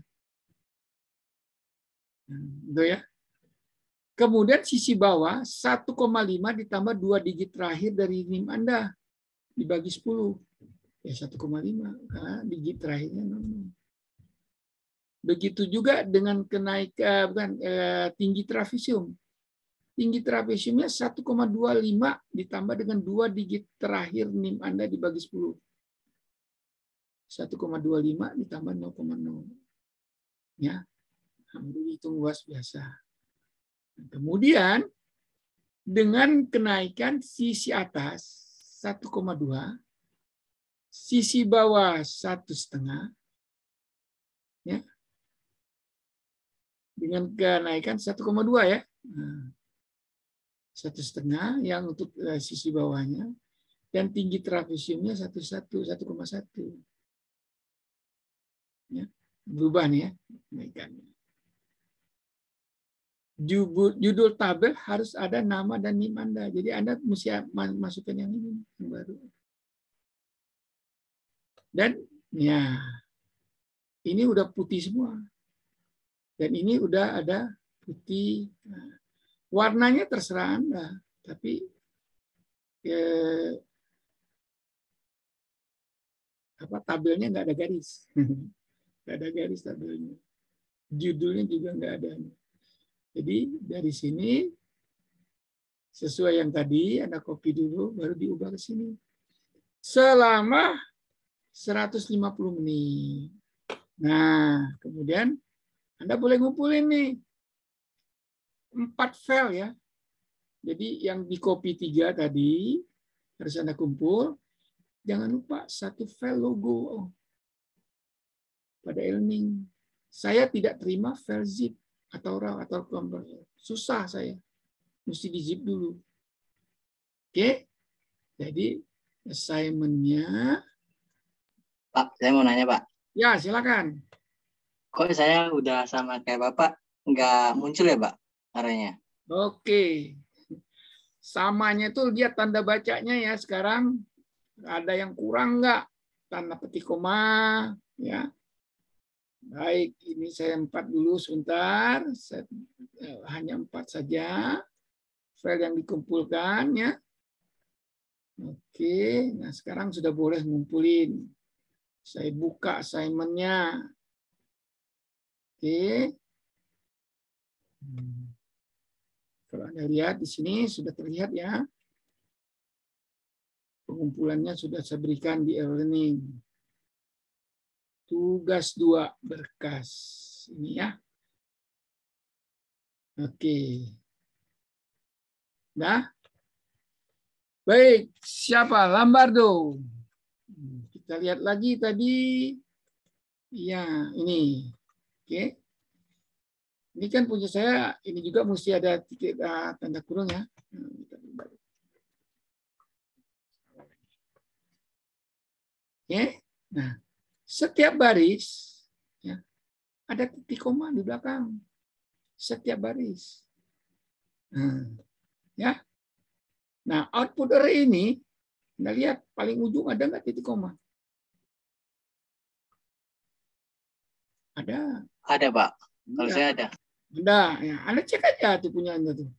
Gitu ya. Kemudian sisi bawah 1,5 ditambah 2 digit terakhir dari NIM Anda dibagi 10. Ya 1,5 karena digit terakhirnya 00. Begitu juga dengan tinggi trapesium. Tinggi trapesiumnya 1,25 ditambah dengan 2 digit terakhir NIM Anda dibagi 10. 1,25 ditambah 0,0. Ya, hitung luas biasa. Kemudian dengan kenaikan sisi atas 1,2, sisi bawah 1,5, ya, dengan kenaikan 1,2 ya, 1,5 yang untuk sisi bawahnya, dan tinggi trapesiumnya 1,1. Ya, berubah nih ya kenaikannya. Judul tabel harus ada nama dan NIM Anda. Jadi Anda mesti masukkan yang ini yang baru. Dan ya ini udah putih semua. Dan ini udah ada putih. Nah, warnanya terserah Anda, tapi tabelnya nggak ada garis. Nggak ada garis tabelnya. Judulnya juga nggak ada. Jadi dari sini sesuai yang tadi Anda copy dulu baru diubah ke sini. Selama 150 menit. Nah, kemudian Anda boleh ngumpulin nih 4 file ya. Jadi yang di copy 3 tadi harus Anda kumpul. Jangan lupa 1 file logo pada e-learning. Saya tidak terima file zip atau RAW atau convert. Susah saya. Mesti di zip dulu. Oke? Jadi assignment-nya. Pak, saya mau nanya, Pak. Ya, silakan. Kok saya udah sama kayak Bapak, nggak muncul ya, Pak, arahnya? Oke. Samanya itu lihat tanda bacanya ya sekarang. Ada yang kurang nggak? Tanda petik koma. Ya. Baik, ini saya 4 dulu sebentar. Hanya 4 saja. File yang dikumpulkan ya. Oke, nah sekarang sudah boleh ngumpulin. Saya buka assignment-nya. Oke. Kalau Anda lihat di sini sudah terlihat ya. Pengumpulannya sudah saya berikan di e-learning. Tugas 2 berkas. Ini ya. Oke. Nah. Baik, siapa? Lambardo. Kita lihat lagi tadi. Ya, ini. Oke. Ini kan punya saya, ini juga mesti ada titik tanda kurung ya. Oke. Nah, setiap baris ya, ada titik koma di belakang. Setiap baris. Nah, ya. Nah, output array ini, Anda lihat paling ujung ada nggak titik koma? Ada. Ada, Pak. Kalau Ya. saya ada. Ada. Ya, Anda cek aja tuh punya Anda tuh.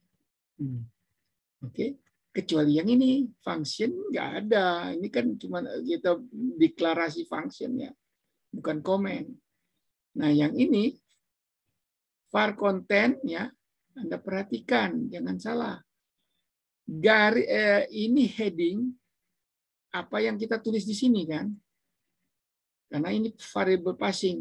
Oke. Kecuali yang ini, function nggak ada. Ini kan cuma kita deklarasi function ya, bukan komen. Nah, yang ini, var content ya, Anda perhatikan, jangan salah. Ini heading, apa yang kita tulis di sini kan? Karena ini variable passing.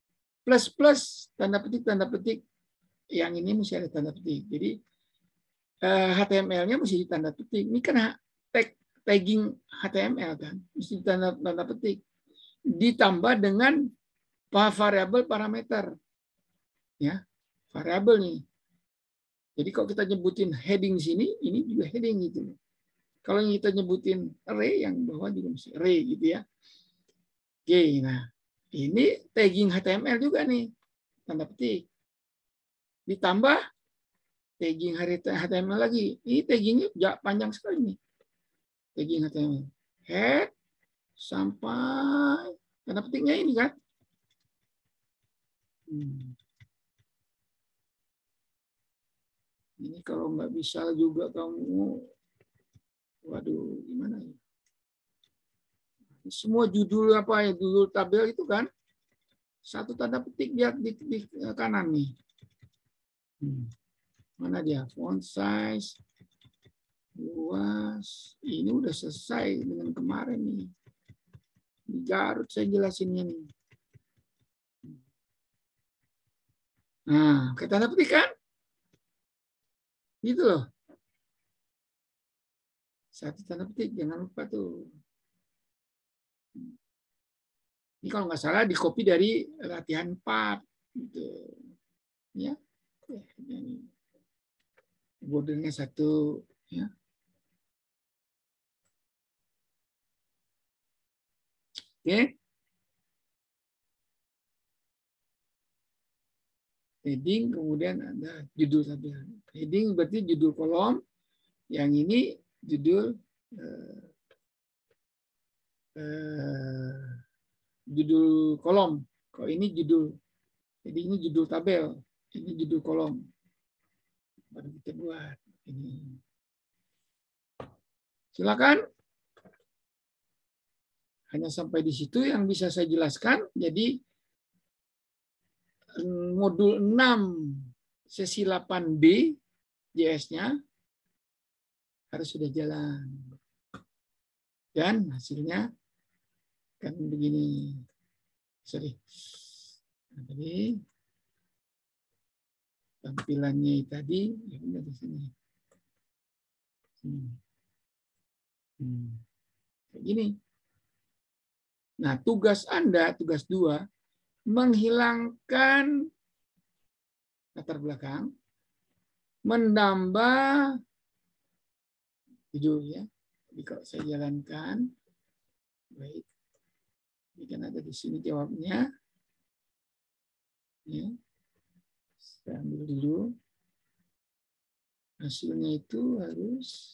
Plus, tanda petik, yang ini mesti ada tanda petik. Jadi, HTML-nya mesti ditanda petik. Ini kan tagging HTML kan, mesti ditanda petik. Ditambah dengan variabel parameter, ya, variabel nih. Jadi kalau kita nyebutin heading sini, ini juga heading gitu. Kalau kita nyebutin array, yang bawah juga mesti array gitu ya. Oke, nah ini tagging HTML juga nih, tanda petik. Ditambah tagging HTML lagi. Ini taggingnya panjang sekali nih. Tagging HTML. Head sampai tanda petiknya ini kan. Ini kalau nggak bisa juga kamu, waduh, gimana ya? Semua judul apa ya, judul tabel itu kan satu tanda petik lihat di kanan nih. Mana dia? Font size, luas. Ini udah selesai dengan kemarin nih. Di Garut saya jelasinnya nih. Nah, kita tanda petik kan? Gitu loh. Satu tanda petik, jangan lupa tuh. Ini kalau nggak salah di copy dari latihan 4. Gitu. Ya. Bordernya 1. Ya. Oke. Heading, kemudian ada judul tabel. Heading berarti judul kolom. Yang ini judul judul kolom. Kalau ini judul, jadi ini judul tabel, ini judul kolom. Baru kita buat ini. Silakan. Hanya sampai di situ yang bisa saya jelaskan. Jadi modul 6 sesi 8B JS-nya harus sudah jalan. Dan hasilnya kan begini. Sorry. Nah, tadi tampilannya tadi ya benar di sini. Kayak gini. Nah, tugas Anda, tugas 2, menghilangkan latar belakang, menambah judul ya. Jadi kalau saya jalankan, baik, ini kan ada di sini jawabnya. Ya. Saya ambil dulu. Hasilnya itu harus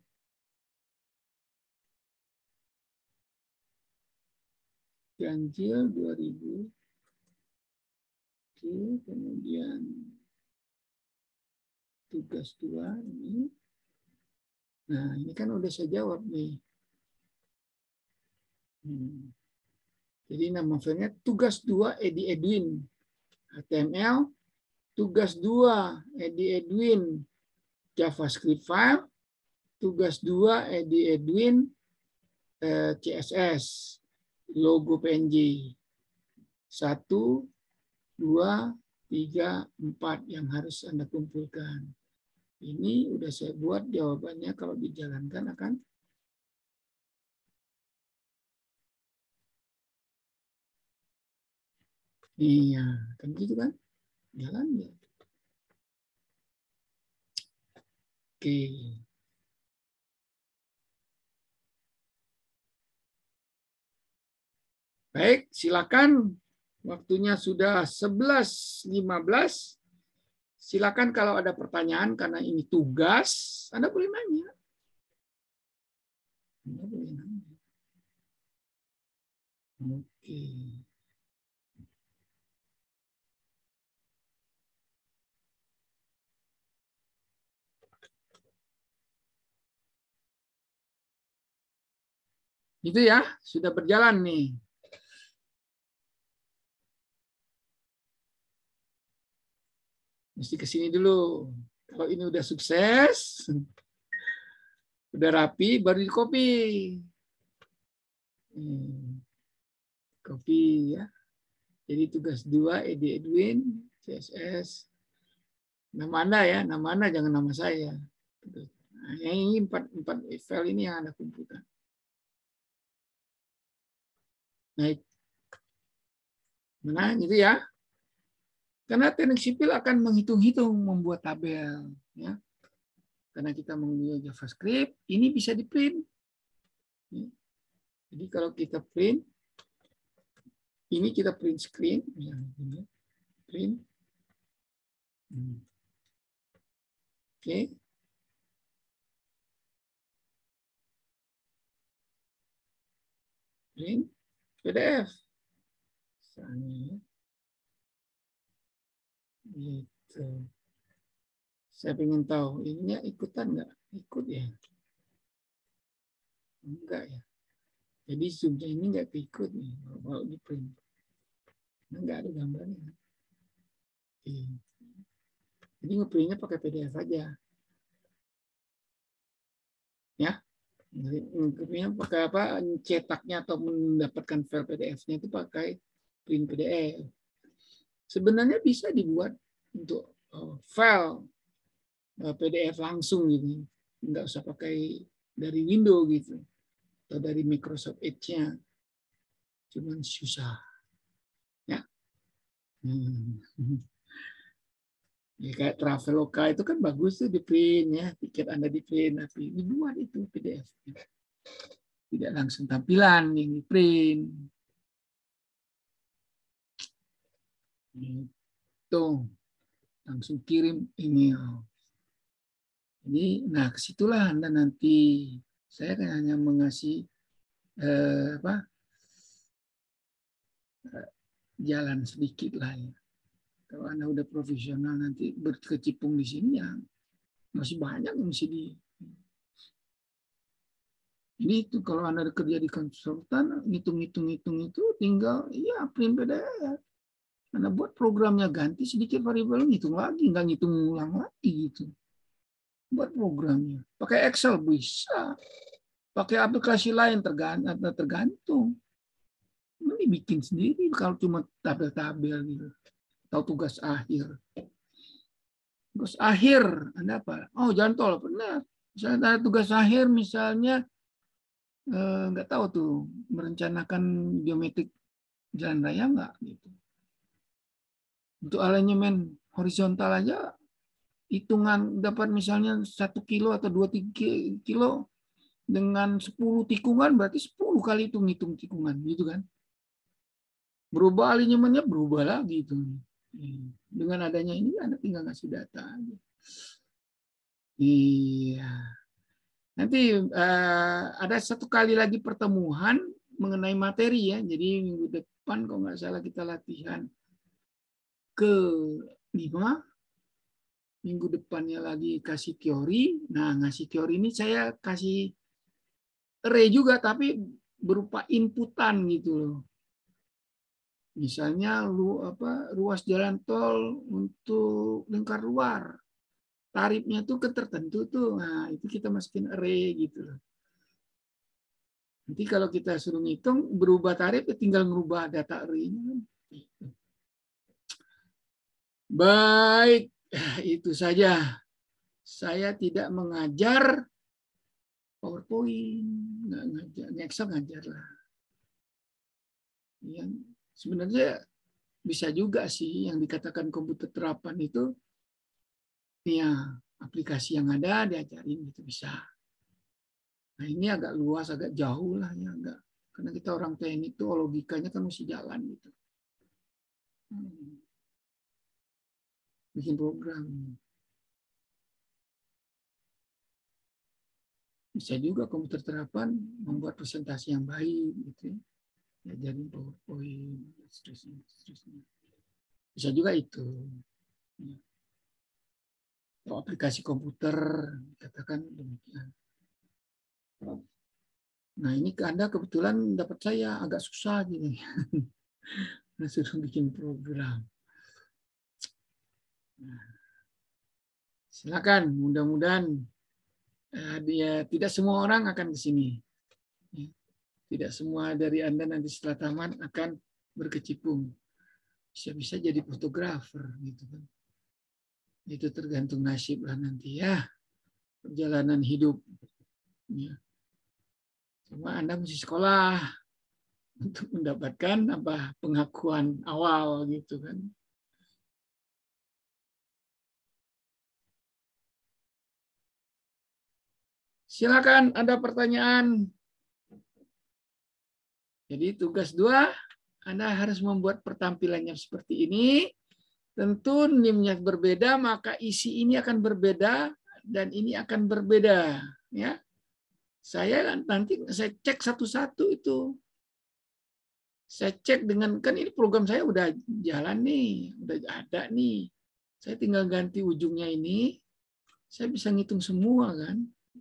ganjil 2000. Oke, kemudian tugas 2 ini. Nah, ini kan udah saya jawab nih. Jadi nama filenya tugas 2 Edi Edwin HTML, tugas 2 Edi Edwin JavaScript file, tugas 2 Edi Edwin CSS logo PNG. 1, 2, 3, 4 yang harus Anda kumpulkan. Ini udah saya buat jawabannya, kalau dijalankan akan iya, kan gitu kan? Jalan ya. Oke. Baik, silakan. Waktunya sudah 11.15. Silakan kalau ada pertanyaan, karena ini tugas, Anda boleh nanya. Anda boleh nanya. Oke. Itu ya, sudah berjalan nih. Mesti ke sini dulu. Kalau ini udah sukses, udah rapi, baru di copy. Copy ya. Jadi tugas 2 Edi Edwin CSS. Nama Anda ya, nama Anda jangan nama saya. Nah, ini empat file ini yang Anda kumpulkan. Baik. Mana gitu ya? Karena teknik sipil akan menghitung-hitung membuat tabel, ya. Karena kita menggunakan JavaScript, ini bisa di print. Jadi kalau kita print, ini kita print screen, print. Oke. Print PDF. Misalnya, gitu. Saya ingin tahu, ininya ikutan nggak? Ikut ya? Enggak ya. Jadi zoom-nya ini nggak keikut nih kalau di print. Nggak ada gambarnya. Jadi ngeprintnya pakai PDF aja. Ya. Ngeprintnya pakai apa? Cetaknya atau mendapatkan file PDF-nya itu pakai print PDF. Sebenarnya bisa dibuat untuk file PDF langsung gitu. Nggak usah pakai dari Windows gitu. Atau dari Microsoft Edge-nya. Cuman susah. Ya. Ya, kayak Traveloka itu kan bagus tuh di print ya, tiket Anda di print, tapi dibuat itu PDF. Tidak langsung tampilan yang di print. Itu langsung kirim email. Jadi, nah kesitulah Anda nanti saya kan hanya mengasih jalan sedikit lah ya. Kalau Anda udah profesional nanti berkecimpung di sini ya masih banyak yang mesti di. Jadi itu kalau Anda kerja di konsultan, ngitung itu tinggal ya print PDF. Anda buat programnya ganti sedikit variabel ngitung lagi, nggak ngitung ulang lagi gitu. Buat programnya. Pakai Excel bisa. Pakai aplikasi lain tergantung. Ini bikin sendiri kalau cuma tabel-tabel gitu. Atau tugas akhir. Tugas akhir, Anda apa? Oh, jalan tol, benar. Misalnya ada tugas akhir, misalnya nggak tahu tuh merencanakan geometrik jalan raya nggak gitu. Untuk alinyemen horizontal aja, hitungan dapat misalnya 1 kilo atau 2 kilo dengan 10 tikungan berarti 10 kali itu ngitung tikungan gitu kan. Berubah alinyemennya berubah lagi itu. Dengan adanya ini Anda tinggal ngasih data aja. Iya. Nanti ada satu kali lagi pertemuan mengenai materi ya. Jadi minggu depan kalau nggak salah kita latihan ke-5. Minggu depannya lagi kasih teori. Nah, ngasih teori ini saya kasih array juga tapi berupa inputan gitu loh. Misalnya ruas jalan tol untuk lingkar luar. Tarifnya tuh tertentu tuh. Nah, itu kita masukin array gitu loh. Nanti kalau kita suruh ngitung berubah tarif ya tinggal ngerubah data array-nya. Baik, itu saja. Saya tidak mengajar PowerPoint, nggak ngajar, Excel ngajar lah. Yang sebenarnya bisa juga sih yang dikatakan komputer terapan itu, ya aplikasi yang ada diajarin gitu bisa. Nah ini agak luas, agak jauh lah ya, agak karena kita orang teknik tuh logikanya kan mesti jalan gitu. Bikin program. Bisa juga komputer terapan membuat presentasi yang baik gitu ya. Jadi PowerPoint, seterusnya. Bisa juga itu. Atau aplikasi komputer, katakan demikian. Nah ini ke Anda kebetulan dapat saya agak susah gini. Suruh bikin program. Nah, silakan, mudah-mudahan dia tidak semua orang akan ke sini. Tidak semua dari Anda nanti setelah tamat akan berkecimpung. Bisa-bisa jadi fotografer gitu kan. Itu tergantung nasib lah nanti ya. perjalanan hidup. Ya. Cuma Anda mesti sekolah untuk mendapatkan pengakuan awal gitu kan. Silakan ada pertanyaan. Jadi tugas 2, Anda harus membuat pertampilannya seperti ini. Tentu NIM-nya berbeda, maka isi ini akan berbeda dan ini akan berbeda. Ya, saya cek satu-satu itu. Saya cek dengan, kan ini program saya udah jalan nih, udah ada nih. Saya tinggal ganti ujungnya ini, saya bisa ngitung semua kan.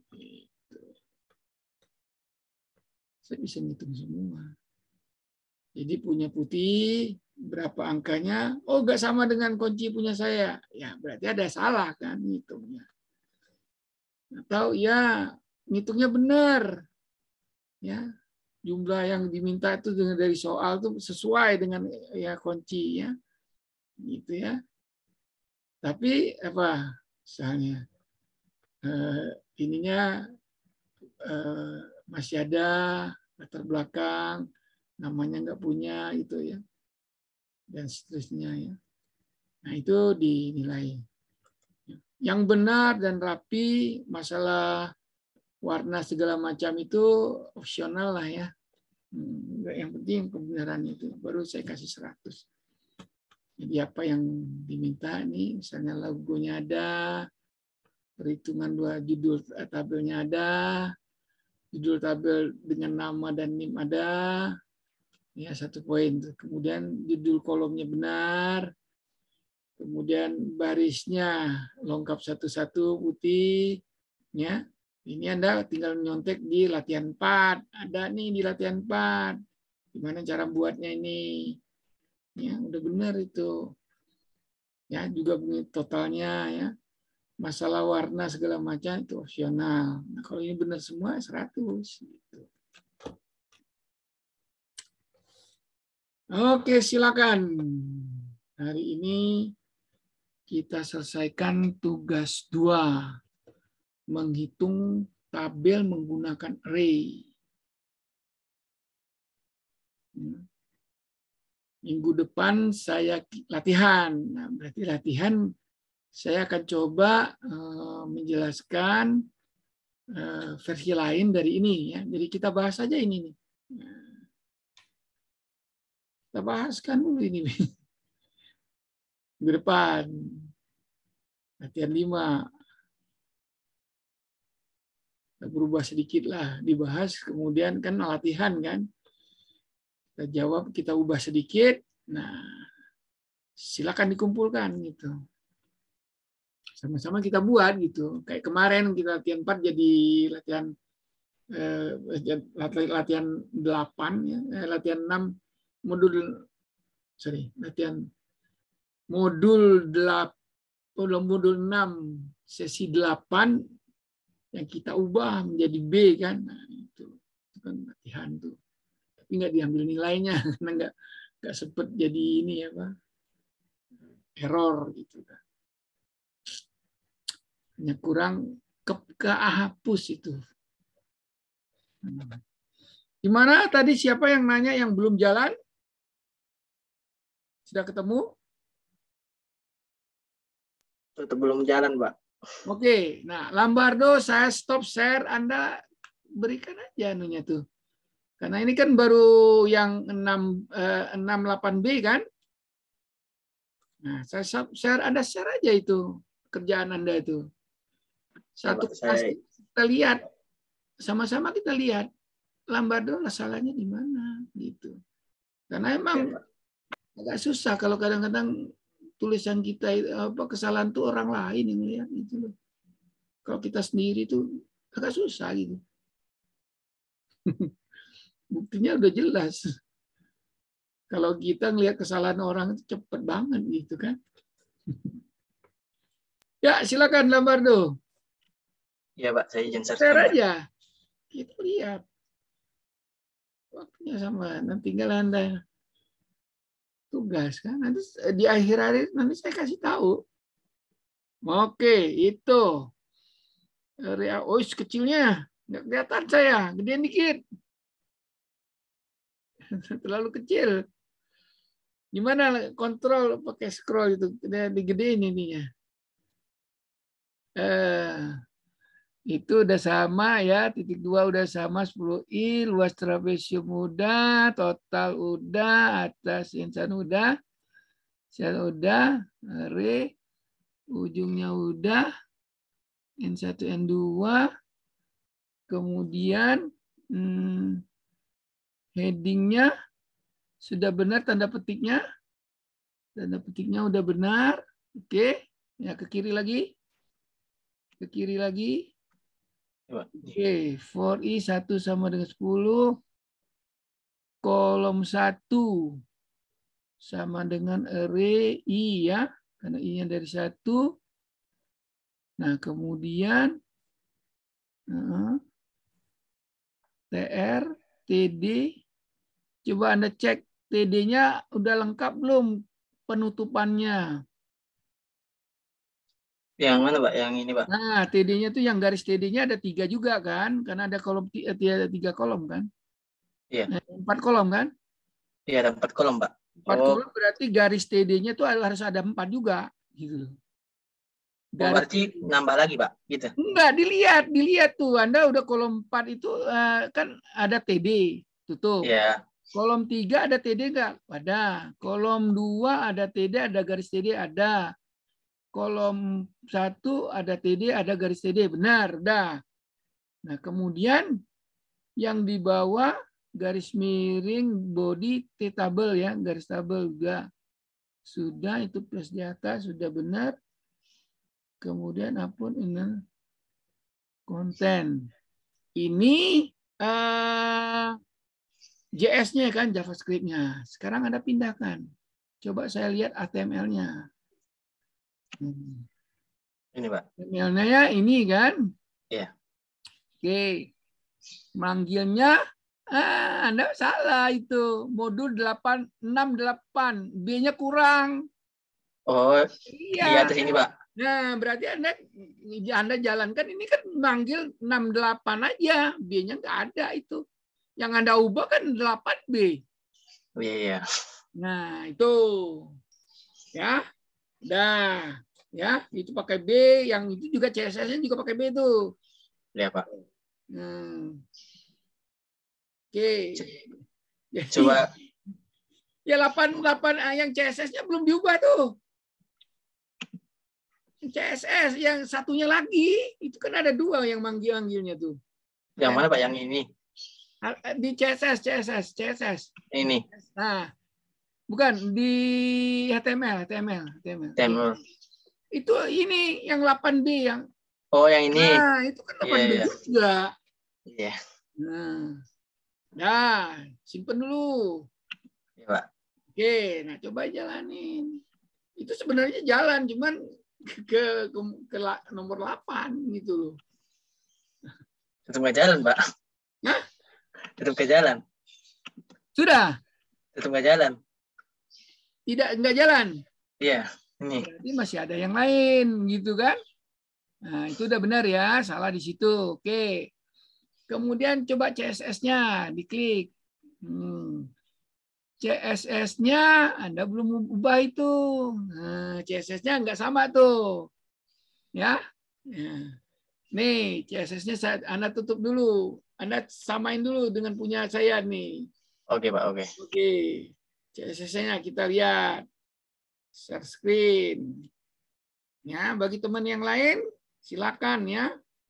Saya bisa ngitung semua. Jadi punya Putih, berapa angkanya? Oh, nggak sama dengan kunci punya saya. Ya, berarti ada salah kan ngitungnya. Atau ya, ngitungnya benar. Ya, jumlah yang diminta itu dari soal itu sesuai dengan ya kunci ya. Gitu ya. Tapi apa? Misalnya ininya masih ada latar belakang, namanya nggak punya itu ya, dan seterusnya ya. Nah itu dinilai. Yang benar dan rapi, masalah warna segala macam itu opsional lah ya. Yang penting kebenaran itu, baru saya kasih 100. Jadi apa yang diminta nih, misalnya logonya ada, perhitungan 2 judul tabelnya ada, judul tabel dengan nama dan NIM ada, ya 1 poin. Kemudian judul kolomnya benar, kemudian barisnya lengkap satu-satu putih, ya. Ini Anda tinggal nyontek di latihan 4, ada nih di latihan 4. Gimana cara buatnya ini? Ya, udah benar itu. Ya, juga totalnya ya. Masalah warna segala macam itu opsional. Nah, kalau ini benar semua 100 gitu. Oke, silakan. Hari ini kita selesaikan tugas 2. Menghitung tabel menggunakan array. Minggu depan saya latihan. Nah, berarti latihan saya akan coba menjelaskan versi lain dari ini ya. Jadi kita bahas aja ini nih. Kita bahaskan dulu ini. Minggu depan. Latihan 5. Kita berubah sedikit lah, dibahas, kemudian kan latihan kan. Kita jawab, kita ubah sedikit. Nah, silakan dikumpulkan gitu. Sama-sama kita buat gitu. Kayak kemarin kita latihan 4 jadi latihan 8 ya, latihan 6 modul 6 sesi 8 yang kita ubah menjadi B kan. Nah, itu kan latihan tuh. Tapi nggak diambil nilainya karena nggak sempat jadi ini apa error gitu kan. Hanya kurang kehapus itu. Gimana tadi siapa yang nanya yang belum jalan? Sudah ketemu? Tetap belum jalan, Pak. Oke, nah Lambardo saya stop share, Anda berikan aja anunya tuh. Karena ini kan baru yang 68B kan? Nah, saya share, Anda share aja itu kerjaan Anda itu. Satu kelas kita lihat, sama-sama kita lihat Lambardo salahnya di mana gitu. Karena emang agak susah kalau kadang-kadang tulisan kita kesalahan tuh orang lain yang lihat gitu loh. Kalau kita sendiri tuh agak susah gitu. Buktinya udah jelas. Kalau kita ngelihat kesalahan orang itu cepet banget gitu kan. Ya, silakan Lambardo. Iya, Pak, saya izin Share share. aja. Kita lihat. Waktunya sama. Nanti tinggal Anda tugas kan. Nanti di akhir hari nanti saya kasih tahu. Oke, itu. area kecilnya nggak kelihatan saya, gedein dikit. Terlalu kecil. Gimana kontrol pakai scroll itu? Digedein ininya. Itu udah sama ya, titik 2 udah sama 10i, luas trapesium udah, total udah, atas insan udah, sel udah, area, ujungnya udah, N1, N2, kemudian headingnya sudah benar tanda petiknya udah benar, oke, ya ke kiri lagi. Oke, for I 1 sama dengan 10. Kolom 1 sama dengan array I ya, karena I-nya dari 1. Nah, kemudian TR, TD. Coba Anda cek TD-nya udah lengkap belum penutupannya. Yang mana, Pak? Yang ini, Pak? Nah, TD-nya tuh yang garis TD-nya ada 3 juga kan? Karena ada kolom 3 kolom kan? Iya. Nah, 4 kolom kan? Iya, ada 4 kolom, Pak. 4 kolom berarti garis TD-nya tuh harus ada 4 juga gitu. Berarti nambah lagi, Pak, gitu. Enggak, dilihat tuh. Anda udah kolom 4 itu kan ada TD, tutup. Iya. Kolom 3 ada TD enggak? Ada. Kolom 2 ada TD, ada garis TD, ada. Kolom 1 ada TD, ada garis TD. Benar, dah. Nah, kemudian yang di bawah garis miring body T-tabel ya, garis tabel juga. Sudah, itu plus di atas, sudah benar. Kemudian upload ini konten. Ini JS-nya kan, JavaScript-nya. Sekarang Anda pindahkan. Coba saya lihat HTML-nya. Ini, Pak. HTML-nya ya, ini kan. Iya. Oke. Manggilnya, Anda salah itu. Modul 868. B-nya kurang. Oh, iya. di atas ini, Pak. Nah, berarti Anda jalankan ini kan manggil 68 aja. B-nya nggak ada itu. Yang Anda ubah kan 8B. Oh, iya. Nah, itu. Ya. Dah. Ya, itu pakai B. Yang itu juga CSS-nya juga pakai B itu. Iya, Pak. Oke. Coba. Ya, 88 yang CSS-nya belum diubah tuh. CSS yang satunya lagi itu kan ada 2 yang manggilnya tuh. Yang mana, Pak? Yang ini. Di CSS. Ini. Nah, bukan di HTML. Itu ini yang 8B yang. Oh, yang ini. Nah, itu kan 8B juga. Iya. Nah, simpen dulu. Iya, Pak. Oke, nah coba jalanin. Itu sebenarnya jalan, cuman ke nomor 8 gitu loh. Tetap nggak jalan, Pak. Hah? Tetap ke jalan. Sudah? Tetap nggak jalan. Nggak jalan? Iya, ini. Berarti masih ada yang lain gitu kan? Nah, itu udah benar ya, salah di situ. Oke. Kemudian coba CSS-nya diklik. CSS-nya Anda belum ubah itu. Nah, CSS-nya nggak sama tuh. Ya. Nih, CSS-nya Anda tutup dulu. Anda samain dulu dengan punya saya nih. Oke, Pak. Oke. Oke. CSS-nya kita lihat. Share screen. Ya, bagi teman yang lain, silakan ya.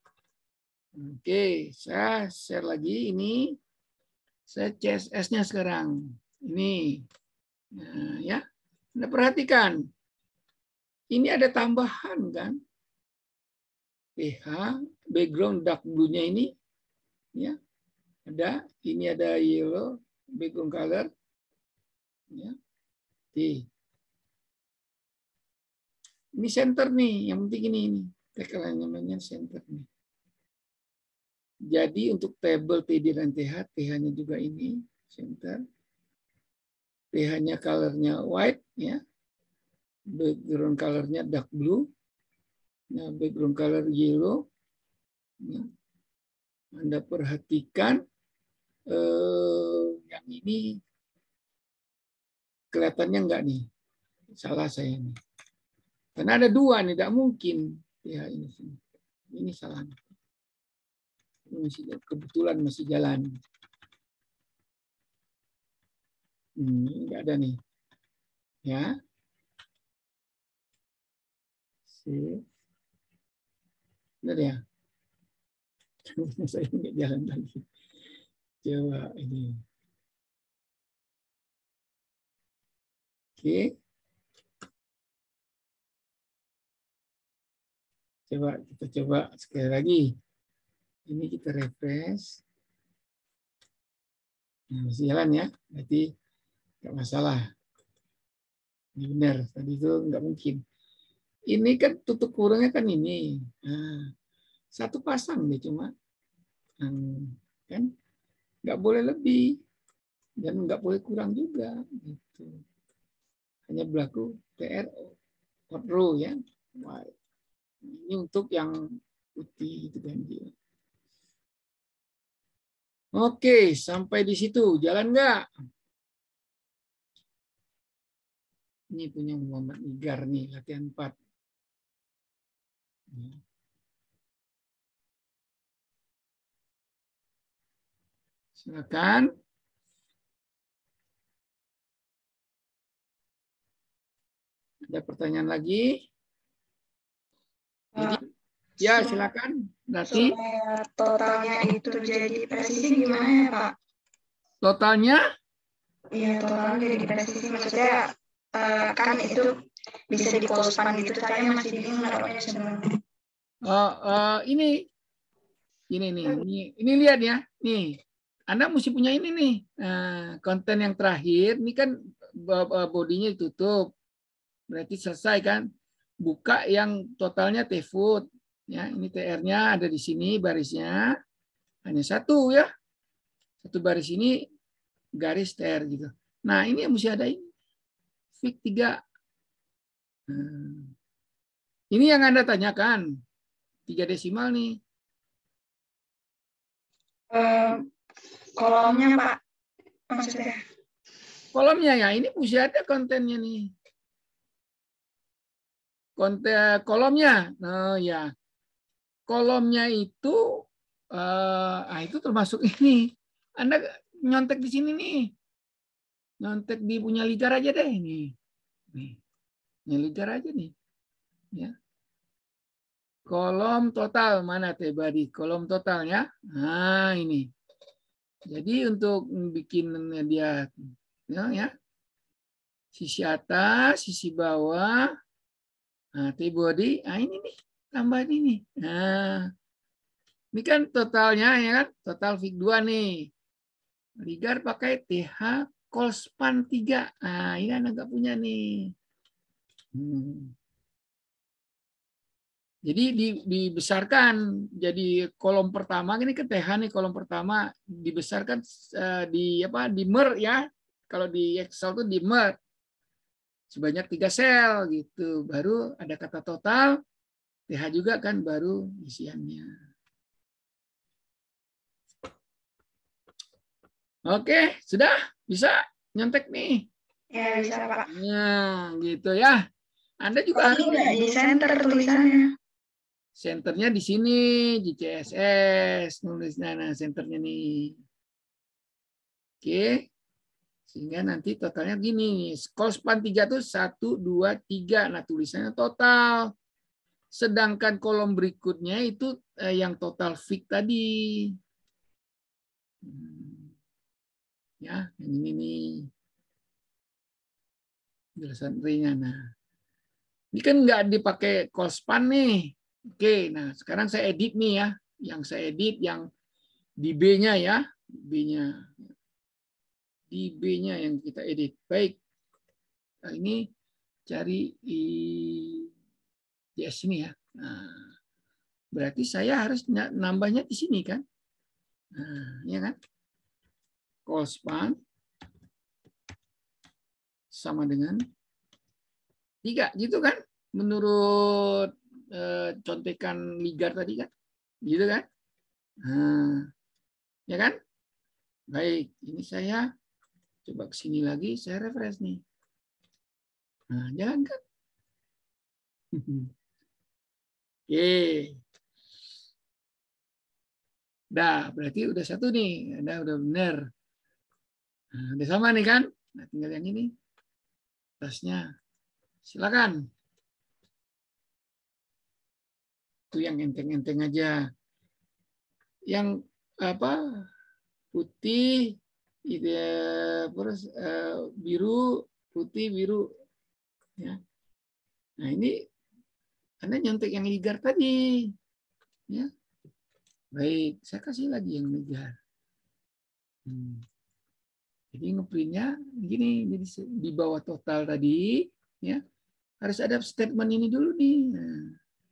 Oke, saya share lagi ini. Saya CSS-nya sekarang. Ini. Nah, ya. Anda perhatikan. Ini ada tambahan kan? PH, background dark blue-nya ini. Ya. Ada. Ini ada yellow, background color. Ya. Ini center nih. Yang penting ini. Tagline namanya center nih. Jadi untuk tabel TD dan TH, TH-nya juga ini. Center. TH-nya color-nya white, ya. Background color-nya dark blue. Nah, background color yellow. Ya. Anda perhatikan yang ini kelihatannya enggak nih. Salah saya nih. Karena ada dua nih, tidak mungkin. Ya ini salah. Ini kebetulan masih jalan. Enggak ada nih. Ya. Benar ya? Saya nggak jalan lagi. Coba ini. Oke. Kita coba sekali lagi. Ini kita refresh. Nah, masih jalan ya. Berarti nggak masalah. Ini benar. Tadi itu nggak mungkin. Ini kan tutup kurungnya kan ini. Nah, satu pasang nih cuma. Kan nggak boleh lebih. Dan nggak boleh kurang juga. Gitu. Hanya berlaku TRO. Hot row ya. Ini untuk yang putih itu ganjil. Oke, sampai di situ. Jalan nggak? Ini punya Muhammad Nigar nih, latihan 4. Silakan. Ada pertanyaan lagi? Jadi, ya silakan. Nanti Supaya totalnya itu jadi presisi gimana ya, Pak? totalnya Iya, totalnya jadi presisi. Maksudnya kan itu bisa di close-pan gitu. Saya masih bingung naruhnya sebenarnya. ini nih. Ini lihat ya. Nih. Anda mesti punya ini nih. Konten yang terakhir ini kan bodinya ditutup. Berarti selesai kan? Buka yang totalnya T-foot. Ya, ini TR-nya ada di sini barisnya. Hanya satu ya. Satu baris ini garis TR gitu. Nah, ini yang mesti ada ini. Fig 3. Ini yang Anda tanyakan. 3 desimal nih. Kolomnya, Pak. Maksudnya. Kolomnya ya, ini mesti ada kontennya nih. Konten kolomnya. Nah, ya. Kolomnya itu itu termasuk ini. Anda nyontek di sini nih. Nyontek di punya Ligar aja deh nih. Nih. Ligar aja nih. Ya. Kolom total mana Tebadi? Kolom totalnya. Nah, ini. Jadi untuk bikin dia ya. Sisi atas, sisi bawah. Nah, T-body, ini nih, tambahan ini. Nah, ini kan totalnya ya kan, total Fig 2 nih. Ligar pakai TH Kolspan 3. Nah, ini Anda nggak punya nih. Jadi dibesarkan jadi kolom pertama ini ke TH nih kolom pertama dibesarkan di mer ya. Kalau di Excel tuh di mer sebanyak 3 sel gitu. Baru ada kata total, TH juga kan baru isiannya. Oke, sudah bisa nyontek nih. Ya, bisa, Pak. Nah, gitu ya. Anda juga harus di center tulisannya. senternya di sini, di CSS nulisnya, nah senternya nih. Oke. Sehingga nanti totalnya gini, Kolspan 3 itu 1, 2, 3. Nah, tulisannya total. Sedangkan kolom berikutnya itu yang total Fig tadi. Ya, yang ini nih. Jelasan ringan. Nah, ini kan nggak dipakai Kolspan nih. Oke, nah sekarang saya edit nih ya. Yang saya edit yang di B-nya ya. B-nya. Di B-nya yang kita edit. Baik. Nah, ini cari di sini ya. Nah, berarti saya harus nambahnya di sini kan. Nah, ya kan. Kolspan sama dengan 3 gitu kan. Menurut contekan Ligar tadi kan. gitu kan? Nah, ya kan? Baik, ini saya coba ke sini lagi, saya refresh nih. Nah, jalan kan? Oke. Dah, berarti udah satu nih. Udah benar. Nah, udah sama nih kan? Nah, tinggal yang ini. Tasnya. Silakan. Itu yang enteng-enteng aja. Yang apa? Putih, biru, putih, biru. Ya. Nah, ini Anda nyontek yang ligar tadi. Ya. Baik, saya kasih lagi yang ligar. Jadi ngeprintnya gini, jadi di bawah total tadi, ya harus ada statement ini dulu nih. Nah,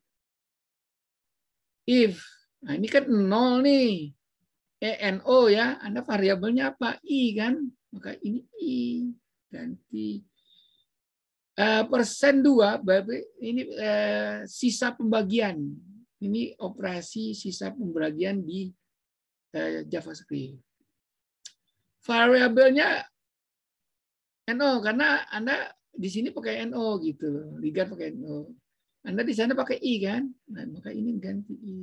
if, nah ini kan 0 nih, ENO ya, Anda variabelnya apa? I kan, maka ini I, ganti. Persen 2, ini sisa pembagian. Ini operasi sisa pembagian di JavaScript. Variabelnya NO karena Anda di sini pakai NO gitu, ligar pakai NO. Anda di sana pakai I kan, nah, maka ini ganti I.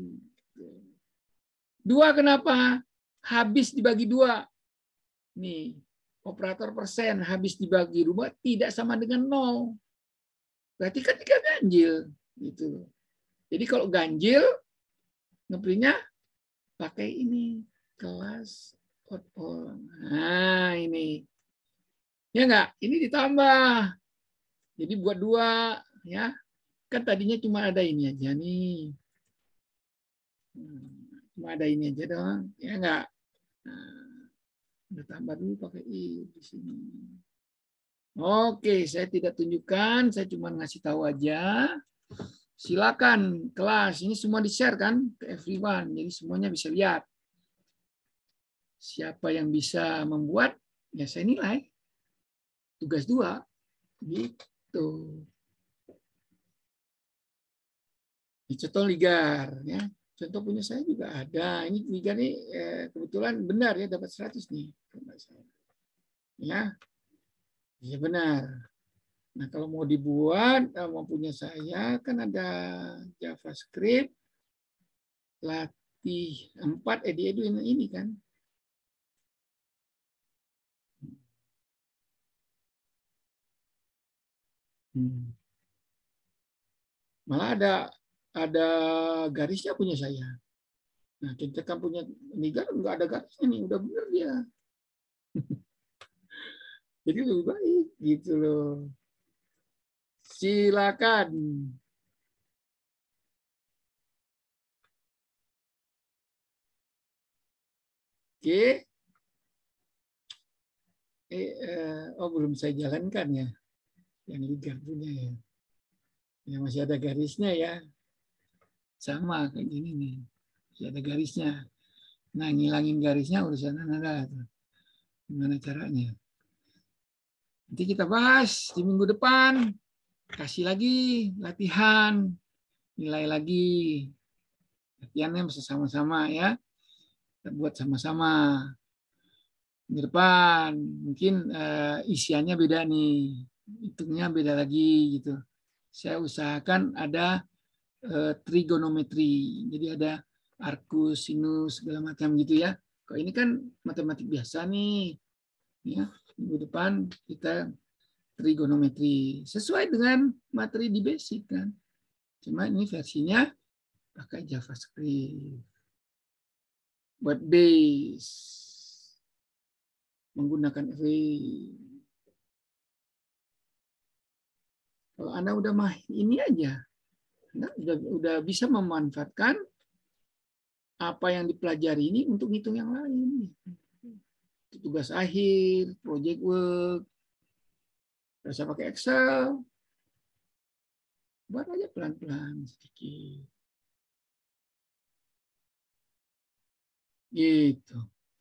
2 kenapa? Habis dibagi 2. Nih, operator persen habis dibagi 2 tidak sama dengan 0. Berarti kan 3 ganjil gitu. Jadi kalau ganjil ngeprintnya pakai ini kelas output. Nah, ini. Ya enggak? Ini ditambah. Jadi buat 2 ya. Kan tadinya cuma ada ini aja nih. Cuma ada ini aja dong. Ya enggak? Nah, tambah dulu pakai I di sini. Oke, saya tidak tunjukkan, saya cuma ngasih tahu aja. Silakan kelas, ini semua di-share kan ke everyone, jadi semuanya bisa lihat. Siapa yang bisa membuat, ya saya nilai. Tugas 2, gitu. Ini contoh ligar, ya. Contoh punya saya juga ada. Ini ligar nih kebetulan benar ya dapat 100 nih. Ya, ya benar. Nah, kalau mau dibuat, mau punya saya, kan ada JavaScript, latih 4, edu ini kan. Malah ada garisnya punya saya. Nah, kita kan punya ligar, nggak ada garisnya nih, udah benar dia. Jadi lebih baik, gitu loh. Silakan. Oke. Belum saya jalankan ya. Yang ligar punya ya. Yang masih ada garisnya ya. Sama kayak gini nih. Masih ada garisnya. Nah, ngilangin garisnya urusan Anda. Gimana caranya? Nanti kita bahas di minggu depan. Kasih lagi latihan. Nilai lagi. Latihannya bisa sama-sama ya. Kita buat sama-sama. Di depan mungkin isiannya beda nih, hitungnya beda lagi gitu. Saya usahakan ada trigonometri, jadi ada arcus, sinus segala macam gitu ya. Kalau ini kan matematik biasa nih, ya minggu depan kita trigonometri sesuai dengan materi di basic kan. Cuma ini versinya pakai JavaScript, web base. Menggunakan array. Kalau Anda udah ini aja, Anda udah bisa memanfaatkan apa yang dipelajari ini untuk hitung yang lain. Tugas akhir, project work, bisa pakai Excel, buat aja pelan-pelan sedikit. Gitu.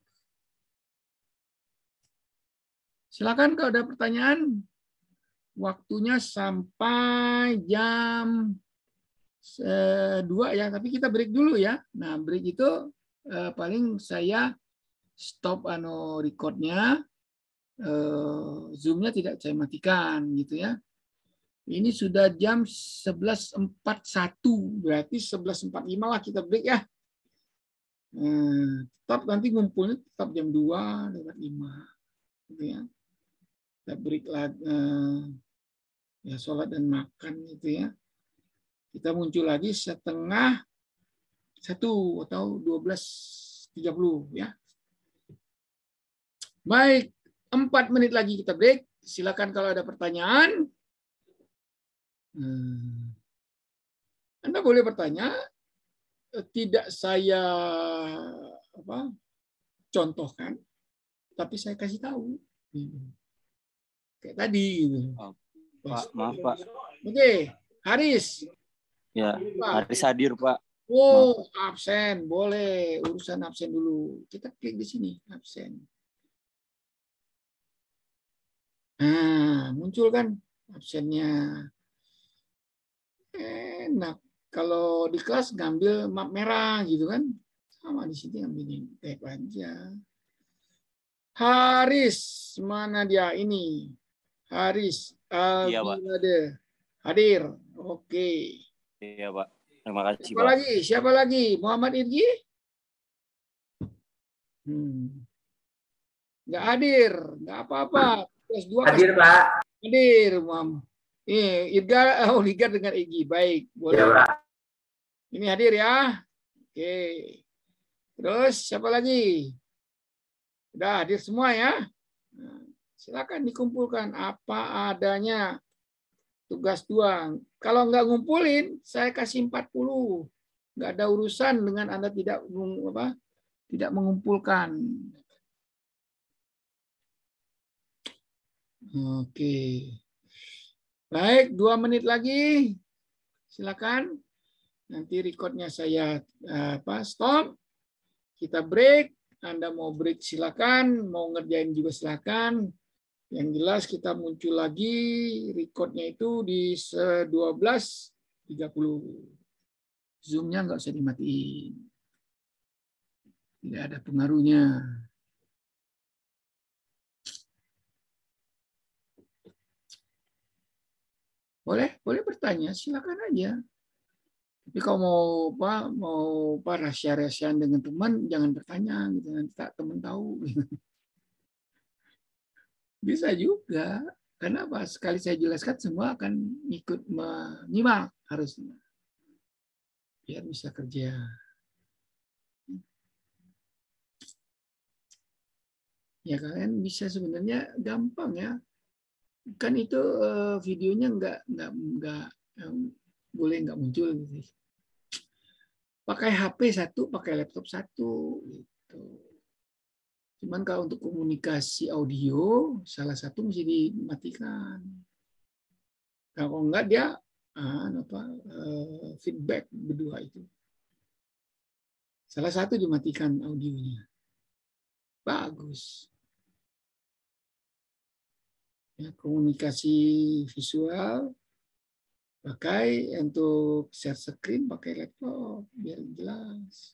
Silakan kalau ada pertanyaan. Waktunya sampai jam 2 ya, tapi kita break dulu ya. Nah, break itu paling saya stop recordnya, Zoom-nya tidak saya matikan gitu ya. Ini sudah jam 11.41, berarti 11.45 lah kita break ya. Tetap nanti ngumpulnya tetap jam 2:05 gitu ya. Kita break lagi, ya sholat dan makan gitu ya. Kita muncul lagi 12:30 atau 12:30 ya. Baik, 4 menit lagi kita break. Silakan kalau ada pertanyaan. Anda boleh bertanya, tidak saya contohkan, tapi saya kasih tahu. Kayak tadi. Pak, maaf Pak. Oke, Haris. Ya, Haris hadir Pak. Oh, absen. Boleh. Urusan absen dulu. Kita klik di sini, absen. Nah, muncul kan absennya. Enak. Kalau di kelas ngambil map merah gitu kan. Sama di sini ambil tab aja. Haris, mana dia ini? Haris Iya, Pak. hadir. Oke. Iya, Pak. Terima kasih, Siapa Pak. lagi? Siapa lagi? Muhammad Irgi? Nggak hadir. Nggak apa-apa. Hadir, Pak. Hadir, Muhammad. Irga dengan Egi. Baik, boleh. Ya, Pak. Ini hadir ya. Oke. Terus siapa lagi? Udah hadir semua ya. Nah, silakan dikumpulkan apa adanya. Tugas 2. Kalau nggak ngumpulin, saya kasih 40. Nggak ada urusan dengan Anda tidak mengumpulkan. Oke. Baik, 2 menit lagi. Silakan. Nanti recordnya saya stop. Kita break. Anda mau break silakan, mau ngerjain juga silakan. Yang jelas kita muncul lagi recordnya itu di 12.30. Zoom-nya nggak usah dimatiin. Tidak ada pengaruhnya. Boleh bertanya, silakan aja. Tapi kalau mau rahasia-rahasiaan dengan teman, jangan bertanya gitu, nanti teman tahu. Bisa juga. Karena sekali saya jelaskan semua akan ikut menyimak harusnya. Biar bisa kerja. Ya kalian bisa sebenarnya gampang ya. Kan itu videonya nggak boleh nggak muncul gitu. Pakai HP satu, pakai laptop satu gitu. Cuman kalau untuk komunikasi audio salah satu mesti dimatikan. Kalau enggak dia feedback berdua itu. Salah satu dimatikan audionya. Bagus. Ya, komunikasi visual pakai untuk share screen pakai laptop biar jelas.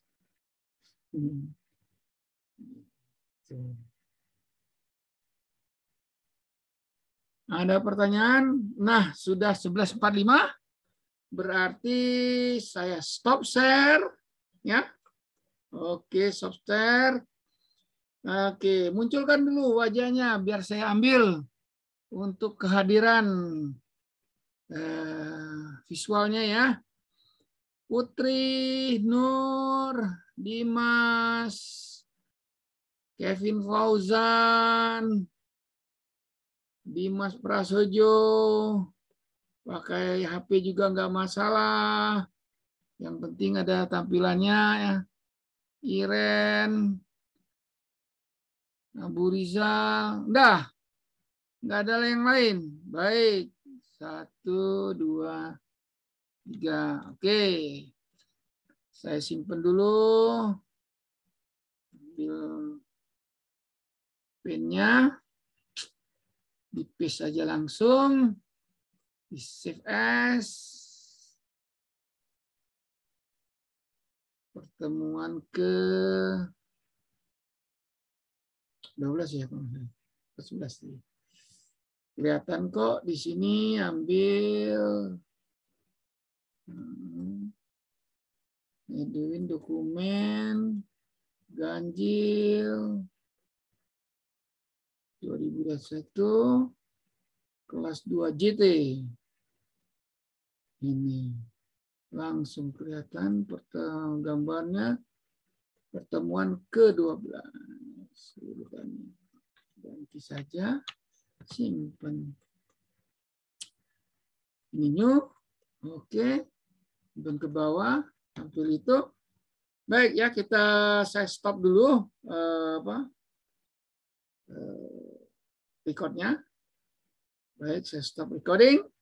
Ada pertanyaan? Nah, sudah 11.45. Berarti saya stop share ya. Oke, stop share. Oke, munculkan dulu wajahnya biar saya ambil untuk kehadiran visualnya ya. Putri, Nur, Dimas, Kevin Fauzan, Dimas Prasojo, pakai HP juga nggak masalah. Yang penting ada tampilannya ya. Iren, Abu Rizal, udah. Nggak ada yang lain. Baik. 1, 2, 3. Oke. Saya simpan dulu. Ambil pennya. Di paste aja langsung. Di save as. pertemuan ke 12 ya, ke 11 nih. Kelihatan kok di sini ambil Edwin dokumen ganjil 2021 kelas 2 JT. Ini langsung kelihatan gambarnya pertemuan ke-12. Ganti saja, simpan. Ini new, oke, dan ke bawah tampil itu. Baik ya, saya stop dulu recordnya. Baik, saya stop recording.